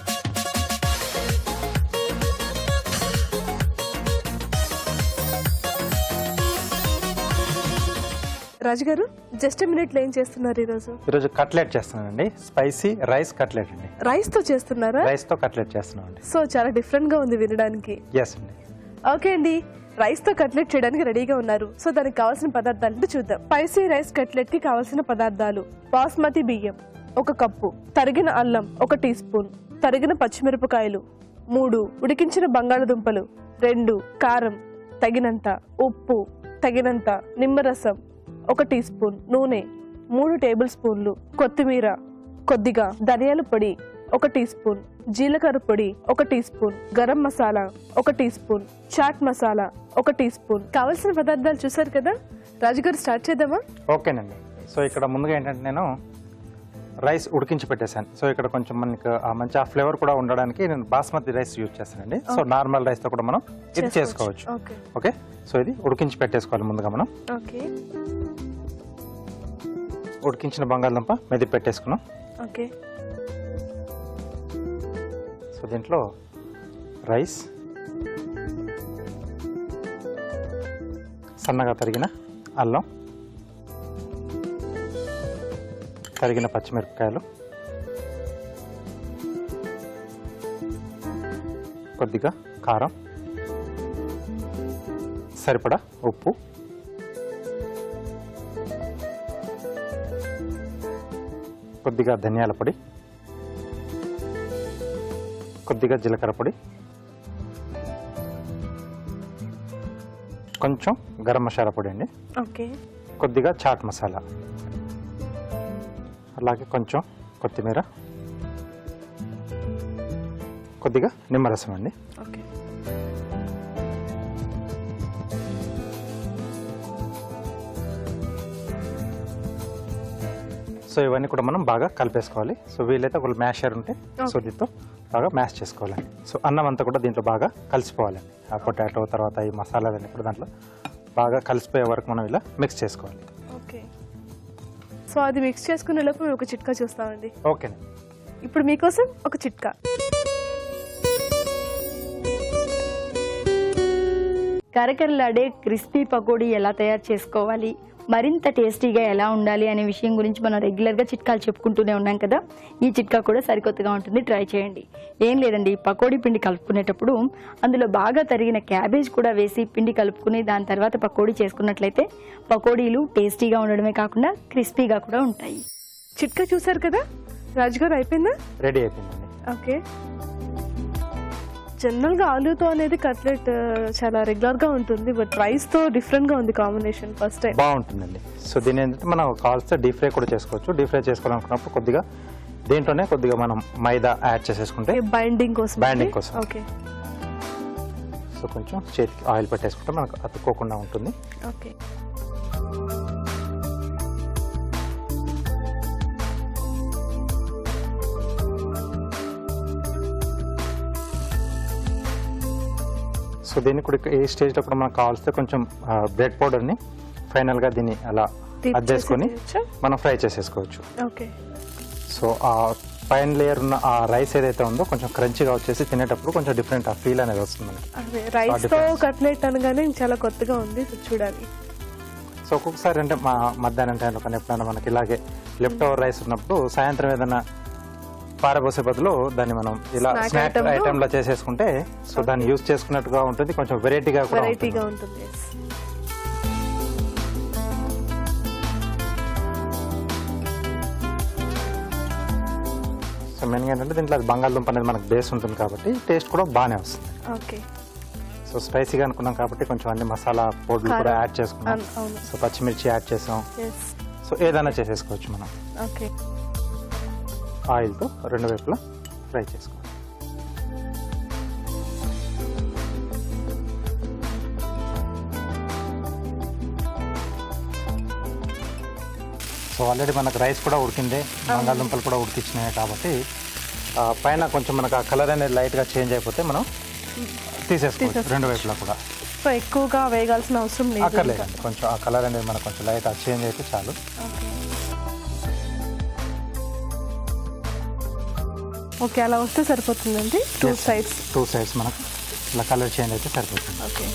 Raju garu just minute లో ఏం చేస్తున్నారు ఈరోజు? ఈరోజు కట్లెట్ చేస్తున్నానండి, స్పైసీ రైస్ కట్లెట్ అండి. రైస్ తో చేస్తున్నారా? రైస్ తో కట్లెట్ చేస్తున్నాం అండి. సో చాలా డిఫరెంట్ గా ఉంది వినడానికి. ఎస్ అండి. ఓకే అండి, రైస్ తో కట్లెట్ చేయడానికి రెడీగా ఉన్నారు. సో దానికి కావాల్సిన పదార్థాలు చూద్దాం. స్పైసీ రైస్ కట్లెట్ కి కావాల్సిన పదార్థాలు: బాస్మతి బియ్యం ఒక కప్పు, తరిగిన అల్లం ఒక టీ స్పూన్, తరిగిన పచ్చిమిరపకాయలు మూడు, ఉడికించిన బంగాళదుంపలు రెండు, కారం తగినంత, ఉప్పు తగినంత, నిమ్మరసం ఒక టీ స్పూన్, నూనె మూడు టేబుల్ స్పూన్లు, కొత్తిమీర కొద్దిగా, ధనియాల పొడి ఒక టీ స్పూన్, జీలకర్ర పొడి ఒక టీ స్పూన్, గరం మసాలా ఒక టీ స్పూన్, చాట్ మసాలా ఒక టీ స్పూన్. కావలసిన పదార్థాలు చూసారు కదా. రాజుగారు స్టార్ట్ చేద్దామా? ఓకేనండి. సో ఇక్కడ ముందుగా ఏంటంటే నేను రైస్ ఉడికించి పెట్టేశాను. సో ఇక్కడ కొంచెం మనకి మంచి ఆ ఫ్లేవర్ కూడా ఉండడానికి నేను బాస్మతి రైస్ యూజ్ చేస్తానండి. సో నార్మల్ రైస్ తో కూడా మనం ఇది చేసుకోవచ్చు. ఓకే, సో ఇది ఉడికించి పెట్టేసుకోవాలి ముందుగా మనం. ఓకే, ఉడికించిన బంగాళదుంప మెది పెట్టేసుకున్నాం. ఓకే, సో దీంట్లో రైస్, సన్నగా తరిగిన అల్లం, తరిగిన పచ్చిమిరపకాయలు, కొద్దిగా కారం, సరిపడా ఉప్పు, కొద్దిగా ధనియాల పొడి, కొద్దిగా జీలకర్ర పొడి, కొంచెం గరం మసాలా పొడి అండి, ఓకే, కొద్దిగా చాట్ మసాలా, అలాగే కొంచెం కొత్తిమీర, కొద్దిగా నిమ్మరసం అండి. ఓకే, సో ఇవన్నీ కూడా మనం బాగా కలిపేసుకోవాలి. సో వీలైతే ఒక మ్యాషర్ ఉంటే సో దీంతో బాగా మ్యాష్ చేసుకోవాలండి. సో అన్నం అంతా కూడా దీంట్లో బాగా కలిసిపోవాలండి. ఆ పొటాటో తర్వాత ఈ మసాలాలన్నీ కూడా దాంట్లో బాగా కలిసిపోయే వరకు మనం ఇలా మిక్స్ చేసుకోవాలి. ఓకే, సో అది మిక్స్ చేసుకునే లోపు మేము ఒక చిట్కా చూస్తామండి. ఓకేనండి. ఇప్పుడు మీకోసం ఒక చిట్కా. కరకరలాడే క్రిస్పీ పకోడీ ఎలా తయారు చేసుకోవాలి, మరింత టేస్టీగా ఎలా ఉండాలి అనే విషయం గురించి మనం రెగ్యులర్గా చిట్కాలు చెప్పుకుంటూనే ఉన్నాం కదా. ఈ చిట్కా కూడా సరికొత్తగా ఉంటుంది, ట్రై చేయండి. ఏం లేదండి, పకోడీ పిండి కలుపుకునేటప్పుడు అందులో బాగా తరిగిన క్యాబేజ్ కూడా వేసి పిండి కలుపుకుని దాని తర్వాత పకోడీ చేసుకున్నట్లయితే పకోడీలు టేస్టీగా ఉండడమే కాకుండా క్రిస్పీగా కూడా ఉంటాయి. చిట్కా చూసారు కదా. రాజుగారు అయిపోయిందా? రెడీ అయిపోయిందండి. ఓకే, జనరల్ గా ఆలూతో అనేది కట్లెట్ చాలా రెగ్యులర్ గా ఉంటుంది, బట్ రైస్ తో డిఫరెంట్ గా ఉంది కాంబినేషన్. ఫస్ట్ టైం బాగుంటుందండి. సో దీని ఏంటంటే మనం కావాల్సిన డీప్ ఫ్రై కూడా చేసుకోవచ్చు. డీప్ ఫ్రై చేసుకోవాలనుకున్నప్పుడు కొద్దిగా దీంట్లోనే కొద్దిగా మనం మైదా యాడ్ చేసేసుకుంటే బైండింగ్ కోసం బైండింగ్ కోసం ఓకే, సో కొంచెం చేతికి ఆయిల్ పెట్టేసుకుంటే మనకు అతుక్కోకుండా ఉంటుంది. ఓకే, సో దీన్ని కూడా ఏ స్టేజ్లో కూడా మనకు కావాల్సిన కొంచెం బ్రెడ్ పౌడర్ని ఫైనల్గా దీన్ని అలా అద్దేసుకొని మనం ఫ్రై చేసేసుకోవచ్చు. ఓకే, సో ఆ పైన లేయర్ ఉన్న ఆ రైస్ ఏదైతే ఉందో కొంచెం క్రంచిగా వచ్చేసి తినేటప్పుడు కొంచెం డిఫరెంట్ ఆ ఫీల్ అనేది వస్తుంది మనకి. అదే రైస్ తో కట్లెట్ అనగానే చాలా కొత్తగా ఉంది, చూడాలి. సో ఒక్కొక్కసారి అంటే మా మధ్యాహ్నం టైంలో కానీ ఎప్పుడైనా మనకి ఇలాగే లెఫ్ట్ ఓవర్ రైస్ ఉన్నప్పుడు సాయంత్రం ఏదైనా పారబోసే బదులు దాన్ని మనం ఇలా స్నాక్ ఐటమ్ లా చేసేసుకుంటే సో దాన్ని యూజ్ చేసుకున్నట్టుగా ఉంటుంది, కొంచెం వెరైటీగా కూడా వెరైటీగా ఉంటుంది. సో మెయిన్గా ఏంటంటే దీంట్లో బంగాళదుంప అనేది మనకు బేస్ ఉంటుంది కాబట్టి టేస్ట్ కూడా బాగానే వస్తుంది. ఓకే, సో స్పైసీగా అనుకున్నాం కాబట్టి కొంచెం అన్ని మసాలా పొడులు కూడా యాడ్ చేసుకున్నాం. సో పచ్చిమిర్చి యాడ్ చేసాం. సో ఏదైనా చేసేసుకోవచ్చు మనం. ఓకే, ఆయిల్తో రెండు వైపులా ఫ్రై చేసుకోవాలి. సో ఆల్రెడీ మనకు రైస్ కూడా ఉడికిందే, బంగాళదుంపలు కూడా ఉడికిచ్చినాయి కాబట్టి పైన కొంచెం మనకు ఆ కలర్ అనేది లైట్గా చేంజ్ అయిపోతే మనం తీసేసుకోవచ్చు రెండు వైపులా కూడా. సో ఎక్కువగా వేగాల్సిన అవసరం లేదు, అక్కర్లేదండి. కొంచెం ఆ కలర్ అనేది మనకు కొంచెం లైట్ చేంజ్ అయితే చాలు. ఓకే, అలా వస్తే సరిపోతుందండి. టూ సైడ్స్ టూ సైడ్స్ మనకు ఇలా కలర్ చేంజ్ అయితే సరిపోతుంది. ఓకే,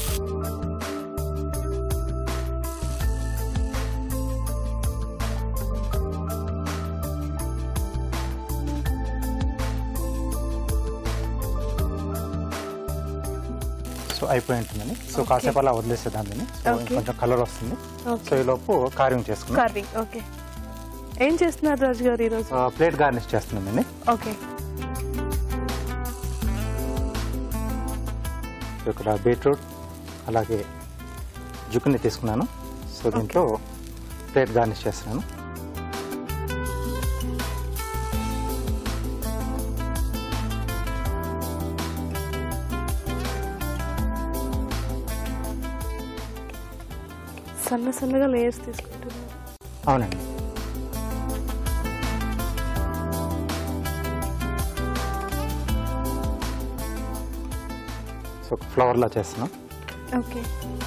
సో అయిపోయి ఉంటుందని. సో కాసేపు అలా వదిలేస్తే దాన్ని కొంచెం కలర్ వస్తుంది. సో ఈ లోపు కార్వింగ్ చేసుకున్నాం. Carving okay. ఏం చేస్తున్నారు రాజు గారు ఈరోజు? ప్లేట్ గార్నిష్ చేస్తున్నామండి. ఓకే, ఇక్కడ బీట్రూట్ అలాగే జుకుని తీసుకున్నాను. సో దీంట్లో ప్లేట్ గార్నిష్ చేస్తున్నాను. సన్న సన్నగా లేయర్స్ తీసుకుంటున్నాను. అవునండి. సో ఫ్లవర్లా చేస్తున్నాం. ఓకే,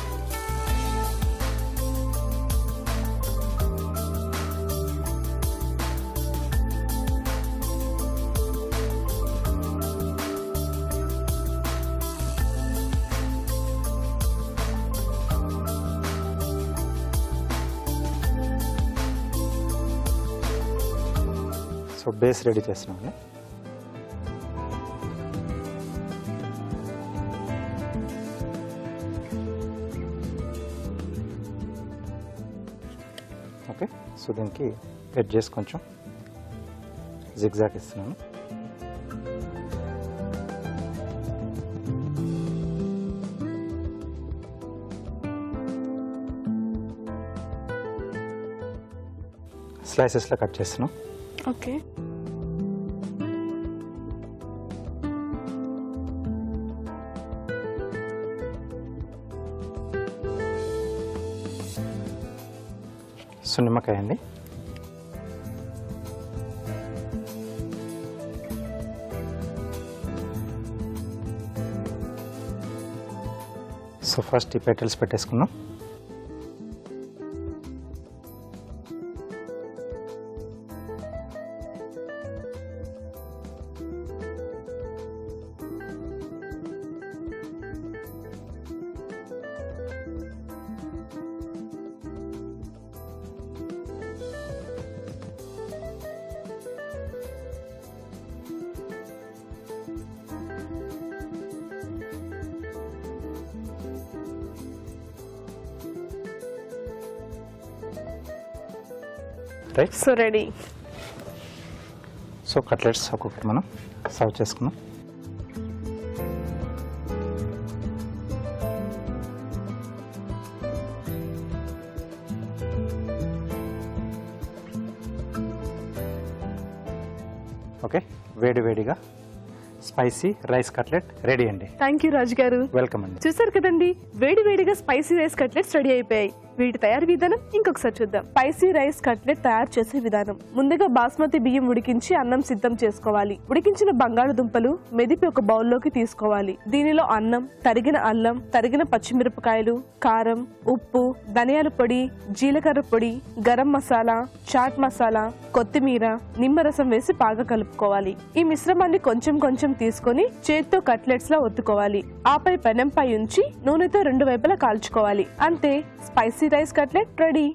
సో బేస్ రెడీ చేస్తున్నామండి. ఓకే, సో దీనికి ఎడ్జెస్ కొంచెం జిగ్జాగ్ ఇస్తున్నాను. స్లైసెస్లో కట్ చేస్తున్నాం. ఓకే, సో నిమ్మకాయ అండి. సో ఫస్ట్ ఈ పెటల్స్ పెట్టేసుకున్నాం. Right, so ready. So cutlets ఒక్కొక్కటి మనం సర్వ్ చేసుకున్నాం. ఓకే, వేడి వేడిగా స్పైసీ రైస్ కట్లెట్ రెడీ అండి. Thank you Raju garu. Welcome అండి. చూసారు కదండి, వేడి వేడిగా స్పైసీ రైస్ కట్లెట్స్ రెడీ అయిపోయాయి. వీటి తయారీ విధానం ఇంకొకసారి చూద్దాం. స్పైసీ రైస్ కట్లెట్ తయారు చేసే విధానం. ముందుగా బాస్మతి బియ్యం ఉడికించి అన్నం సిద్ధం చేసుకోవాలి. ఉడికించిన బంగాళదుంపలు మెదిపి ఒక బౌల్లోకి తీసుకోవాలి. దీనిలో అన్నం, తరిగిన అల్లం, తరిగిన పచ్చిమిరపకాయలు, కారం, ఉప్పు, ధనియాల పొడి, జీలకర్ర పొడి, గరం మసాలా, చాట్ మసాలా, కొత్తిమీర, నిమ్మరసం వేసి బాగా కలుపుకోవాలి. ఈ మిశ్రమాన్ని కొంచెం కొంచెం తీసుకొని చేత్తో కట్లెట్స్ లా ఒత్తుకోవాలి. ఆపై పెనంపై ఉంచి నూనెతో రెండు వైపులా కాల్చుకోవాలి. అంతే, స్పైసీ రైస్ కట్లెట్ రెడీ.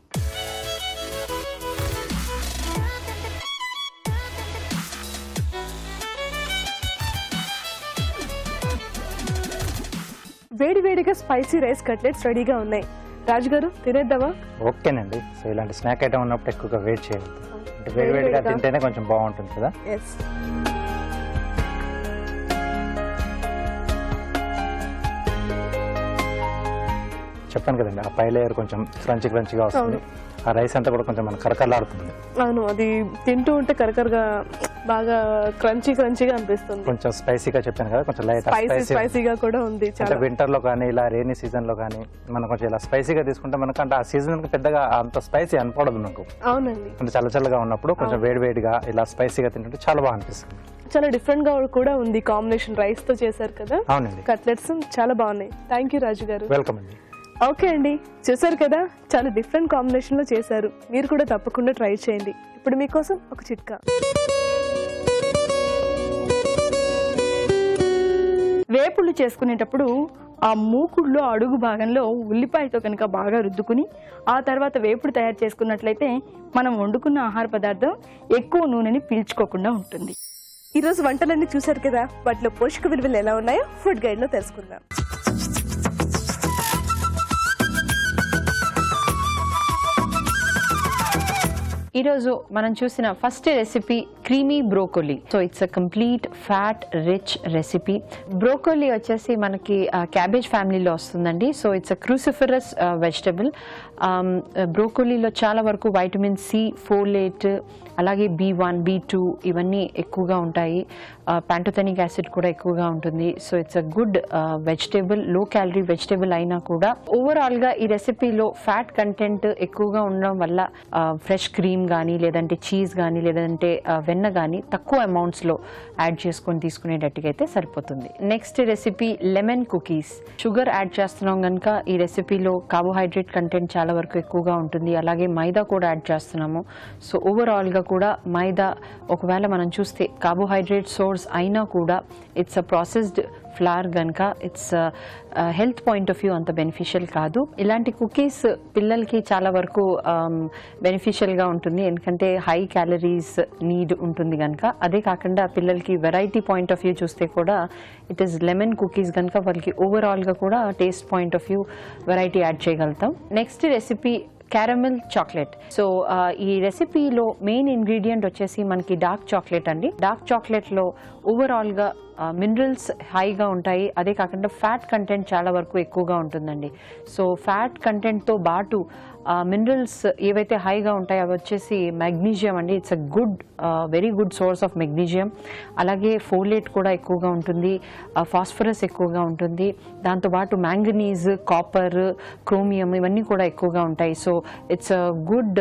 వేడి వేడిగా స్పైసీ రైస్ కట్లెట్స్ రెడీగా ఉన్నాయి. రాజుగారు తినేద్దామా? ఓకేనండి. సో ఇలాంటి స్నాక్ ఐటమ్ ఉన్నప్పుడు ఎక్కువగా వెయిట్ చేయవద్దు. అంటే వేడి వేడిగా తింటేనే కొంచెం బాగుంటుంది కదా. ఎస్. చెప్పాను కదండి, ఆ పై లేయర్ కొంచెం క్రంచి క్రంచిగా వస్తుంది. ఆ రైస్ అంతా కూడా కొంచెం మన కరకరలాడుతుంది. అవును, అది తింటూ ఉంటే కరకరగా బాగా క్రంచీ క్రంచీగా అనిపిస్తుంది. కొంచెం స్పైసీగా చెప్పాను కదా, కొంచెం లైట్ స్పైసీ స్పైసీగా కూడా ఉంది. అంటే వింటర్ లో కానీ ఇలా రైనీ సీజన్ లో కానీ మనం కొంచెం ఇలా స్పైసీగా తీసుకుంటే మనకంటే ఆ సీజన్ పెద్దగా అంత స్పైసీ అనిపడదు మనకు. అవునండి. అంటే చల్ల చల్లగా ఉన్నప్పుడు కొంచెం వేడి వేడిగా ఇలా స్పైసీగా తింటుంటే చాలా బాగా అనిపిస్తుంది. చాలా డిఫరెంట్ గా కూడా ఉంది కాంబినేషన్, రైస్ తో చేశారు కదా. అవునండి. కట్లెట్స్ చాలా బాగున్నాయి. Thank you Raju garu. Welcome అండి. ఓకే అండి, చూసారు కదా చాలా డిఫరెంట్ కాంబినేషన్ లో చేశారు. మీరు కూడా తప్పకుండా ట్రై చేయండి. ఇప్పుడు మీకోసం ఒక చిట్కా. వేపుళ్ళు చేసుకునేటప్పుడు ఆ మూకుడులో అడుగు భాగంలో ఉల్లిపాయతో కనుక బాగా రుద్దుకుని ఆ తర్వాత వేపుడు తయారు చేసుకున్నట్లయితే మనం వండుకున్న ఆహార పదార్థం ఎక్కువ నూనెని పీల్చుకోకుండా ఉంటుంది. ఈ రోజు వంటలన్నీ చూసారు కదా, వాటిలో పోషక విలువలు ఎలా ఉన్నాయో ఫుడ్ గైడ్ లో తెలుసుకుందాం. ఈరోజు మనం చూసిన first recipe creamy broccoli. So it's a complete fat rich recipe. Broccoli వచ్చేసి మనకి క్యాబేజ్ ఫ్యామిలీలో వస్తుందండి. So it's a cruciferous vegetable. బ్రోకోలీలో చాలా వరకు వైటమిన్ సి, ఫోలేట్, అలాగే బి వన్ బి టూ ఇవన్నీ ఎక్కువగా ఉంటాయి. ప్యాంటోథెనిక్ యాసిడ్ కూడా ఎక్కువగా ఉంటుంది. So it's a good vegetable, low calorie vegetable అయినా కూడా ఓవరాల్గా ఈ రెసిపీలో ఫ్యాట్ కంటెంట్ ఎక్కువగా ఉండడం వల్ల ఫ్రెష్ క్రీమ్ కానీ లేదంటే చీజ్ కానీ లేదంటే వెన్న కానీ తక్కువ అమౌంట్స్లో యాడ్ చేసుకొని తీసుకునేటట్టుగా అయితే సరిపోతుంది. Next recipe lemon cookies. Sugar add చేస్తున్నాం కనుక ఈ రెసిపీలో కార్బోహైడ్రేట్ కంటెంట్ చాలా వరకు ఎక్కువగా ఉంటుంది. అలాగే మైదా కూడా యాడ్ చేస్తున్నాము. సో ఓవరాల్గా కూడా మైదా ఒకవేళ మనం చూస్తే కార్బోహైడ్రేట్ సోర్స్ అయినా కూడా ఇట్స్ అ ప్రాసెస్డ్ ఫ్లవర్ కనుక it's health point of view అంత బెనిఫిషియల్ కాదు. ఇలాంటి కుకీస్ పిల్లలకి చాలా వరకు బెనిఫిషియల్గా ఉంటుంది, ఎందుకంటే హై క్యాలరీస్ నీడ్ ఉంటుంది కనుక. అదే కాకుండా పిల్లలకి వెరైటీ పాయింట్ ఆఫ్ వ్యూ చూస్తే కూడా ఇట్ ఈస్ లెమన్ కుకీస్ కనుక వాళ్ళకి ఓవరాల్గా కూడా taste point of view variety add చేయగలుగుతాం. Next recipe caramel chocolate. So ఈ రెసిపీలో మెయిన్ ఇంగ్రీడియంట్ వచ్చేసి మనకి డార్క్ చాక్లెట్ అండి. డార్క్ చాక్లెట్లో ఓవరాల్గా మినరల్స్ హైగా ఉంటాయి. అదే కాకుండా ఫ్యాట్ కంటెంట్ చాలా వరకు ఎక్కువగా ఉంటుందండి. సో ఫ్యాట్ కంటెంట్తో పాటు మినరల్స్ ఏవైతే హైగా ఉంటాయో అవి వచ్చేసి మెగ్నీషియం అండి. It's a good very good source of magnesium. అలాగే ఫోలేట్ కూడా ఎక్కువగా ఉంటుంది, ఫాస్ఫరస్ ఎక్కువగా ఉంటుంది. దాంతోపాటు మ్యాంగనీస్, కాపర్, క్రోమియం ఇవన్నీ కూడా ఎక్కువగా ఉంటాయి. So it's a good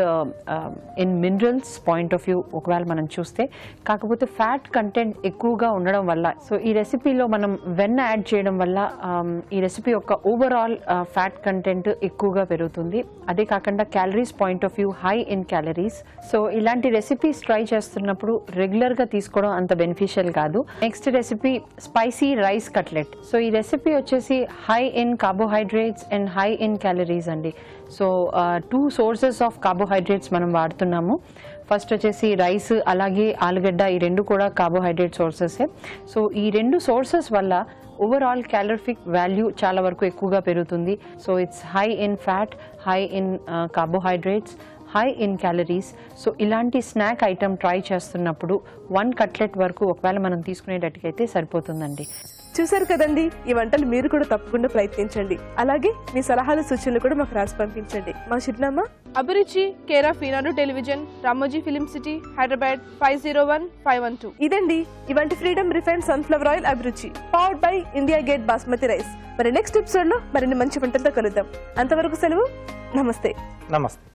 in minerals point of view ఒకవేళ మనం చూస్తే. కాకపోతే ఫ్యాట్ కంటెంట్ ఎక్కువగా ఉండడం వల్ల, సో ఈ రెసిపీలో మనం వెన్న యాడ్ చేయడం వల్ల ఈ రెసిపీ యొక్క ఓవరాల్ ఫ్యాట్ కంటెంట్ ఎక్కువగా పెరుగుతుంది. అదే కాకుండా calories point of view high in calories. So ఇలాంటి రెసిపీస్ ట్రై చేస్తున్నప్పుడు రెగ్యులర్గా తీసుకోవడం అంత బెనిఫిషియల్ కాదు. Next recipe spicy rice cutlet. So ఈ రెసిపీ వచ్చేసి high in carbohydrates and high in calories అండి. So two sources of carbohydrates మనం వాడుతున్నాము. ఫస్ట్ వచ్చేసి రైస్, అలాగే ఆలుగడ్డ, ఈ రెండు కూడా కార్బోహైడ్రేట్ సోర్సెసే. సో ఈ రెండు సోర్సెస్ వల్ల ఓవరాల్ క్యాలరిఫిక్ వాల్యూ చాలా వరకు ఎక్కువగా పెరుగుతుంది. So it's high in fat, high in carbohydrates, high in calories. So ఇలాంటి స్నాక్ ఐటమ్ ట్రై చేస్తున్నప్పుడు వన్ కట్లెట్ వరకు ఒకవేళ మనం తీసుకునేటట్టుకైతే సరిపోతుందండి. చూసారు కదండి, ఈ వంటలు మీరు కూడా తప్పకుండా ప్రయత్నించండి. అలాగే మీ సలహాలు సూచనలు కూడా మాకు రాసి పంపించండి. మా చిరునామా Abhiruchi, care of Eenadu television, Ramoji film city, Hyderabad five zero one five one two. ఇదండి ఇవంటి Freedom refined sunflower oil Abhiruchi, powered by India Gate basmati rice. మరి నెక్స్ట్ ఎపిసోడ్ లో మరిన్ని మంచి వంటలతో కలుద్దాం. అంతవరకు సెలవు. నమస్తే. నమస్తే.